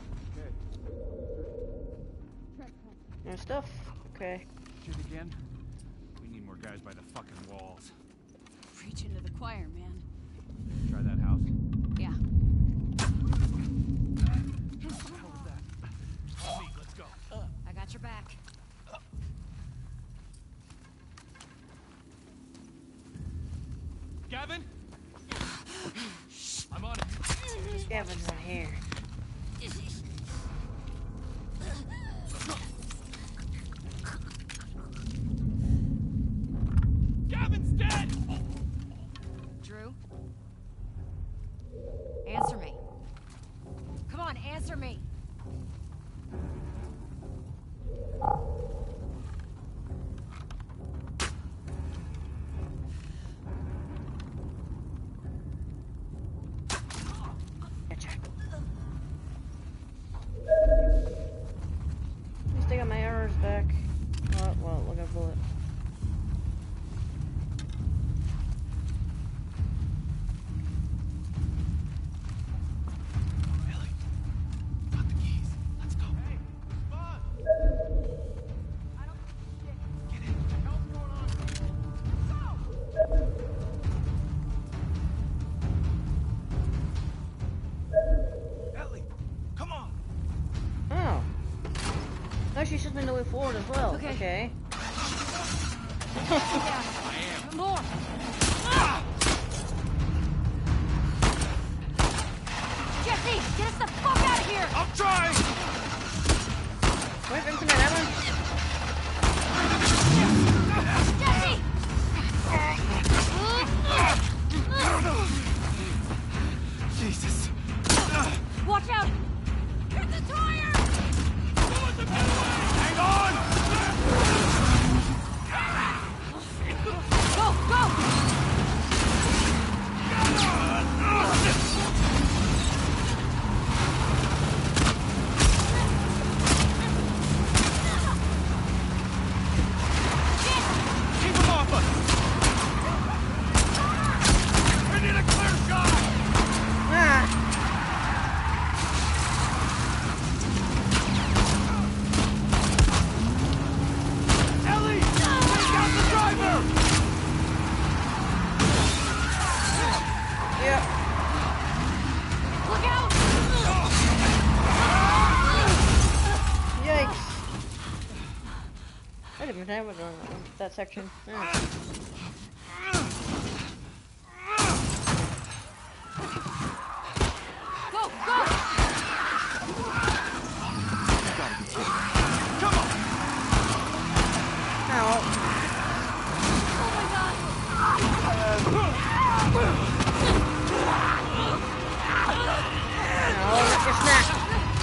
No stuff. Okay. Shit again? We need more guys by the fucking walls. Preach into the choir, man. Try that house. Yeah. What the hell was that? Follow me, let's go. I got your back. Gavin? I'm on it. Gavin's not here. Gavin's dead! Drew? Answer me. Come on, answer me. Gotcha. At least I got my arrows back. Oh, well, look at a bullet. Got the keys. Let's go. Hey, boss! Get in. What the hell's going on? Go! Ellie, come on. Oh. No, she should have been the way forward as well. Okay. Okay. Yeah. More. Jesse, get us the fuck out of here! I'm trying! Wait, Vincent, that one? Jesse! Jesus. Watch out! Hit the tire! Hang on! Go, go! might even have it on, on that section. Yeah. Go, go! Come on! Ow. Oh my god! No, not your snack.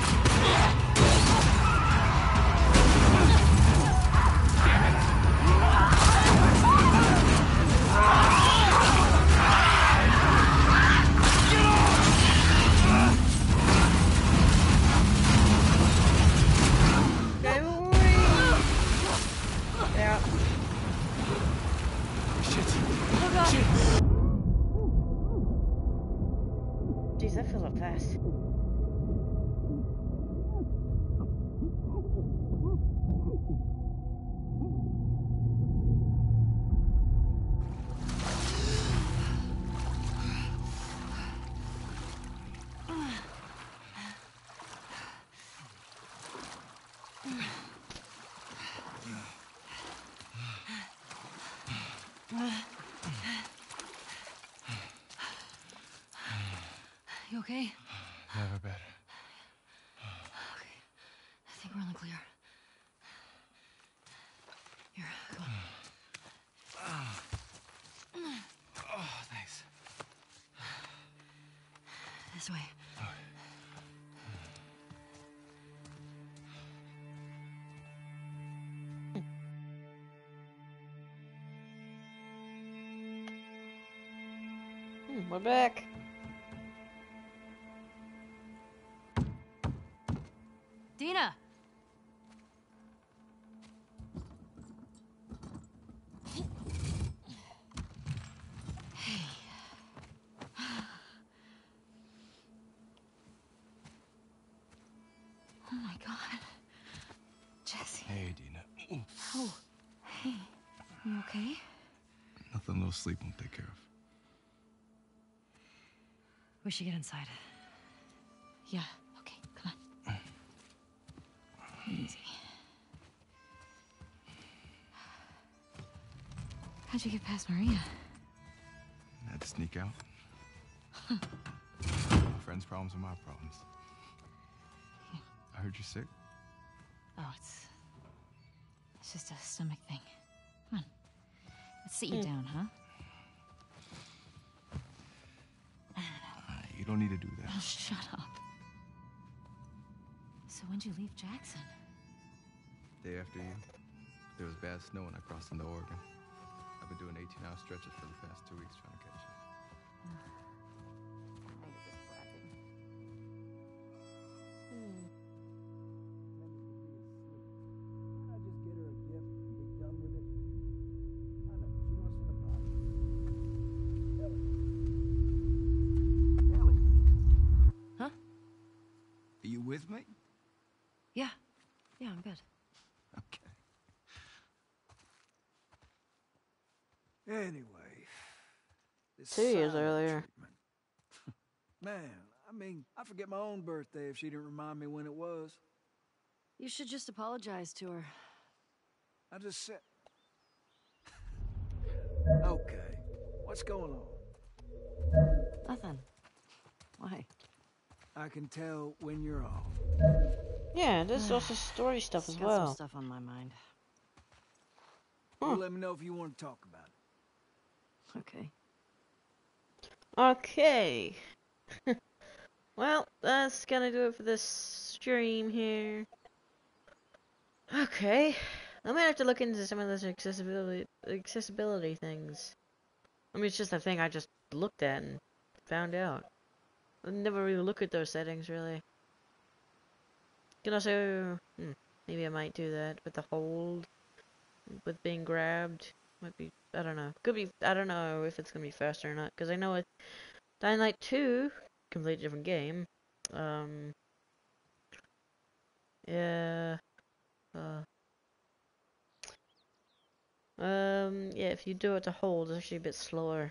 Yeah. Shit. Oh god! Shit. Jeez, that fills up fast. You okay? Never better. Okay. I think we're on the clear. Here, come on. Oh, thanks. This way. Hmm, we're back. Dina! Oh my god. Jesse. Hey, Dina. Oh, hey. You okay? Nothing a little sleep won't take care of. We should get inside. Yeah, okay, come on. Easy. How'd you get past Maria? I had to sneak out. My friend's problems are my problems. I heard you're sick. Oh, it's... It's just a stomach thing. Come on. Let's sit you down, huh? Uh, you don't need to do that. Oh, shut up. So when'd you leave Jackson? Day after you, there was bad snow and I crossed into Oregon. I've been doing eighteen hour stretches for the past two weeks trying to catch up. Why not just get her a gift and be done with it? I know, she wants an apology. Ellie. Ellie. Huh? Are you with me? Yeah. Yeah, I'm good. Okay. Anyway, this Two years silent earlier. treatment. Man, I mean, I forget my own birthday if she didn't remind me when it was. You should just apologize to her. I just said. Okay, what's going on? Nothing. Why? I can tell when you're off. Yeah, there's also story stuff as Just got well. some stuff on my mind. Huh. You let me know if you want to talk about it. Okay. Okay. Well, that's gonna do it for this stream here. Okay. I might have to look into some of those accessibility accessibility things. I mean, it's just a thing I just looked at and found out. I never really look at those settings, really. You can also... Hmm, maybe I might do that with the hold. With being grabbed. Might be... I don't know. Could be... I don't know if it's gonna be faster or not. Because I know with Dying Light two... Completely different game. Um... Yeah... Uh... Um, yeah, if you do it to hold, it's actually a bit slower.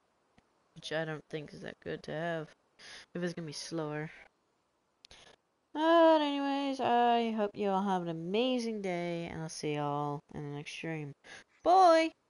Which I don't think is that good to have. If it's gonna be slower. But anyways, I hope you all have an amazing day, and I'll see y'all in the next stream. Bye!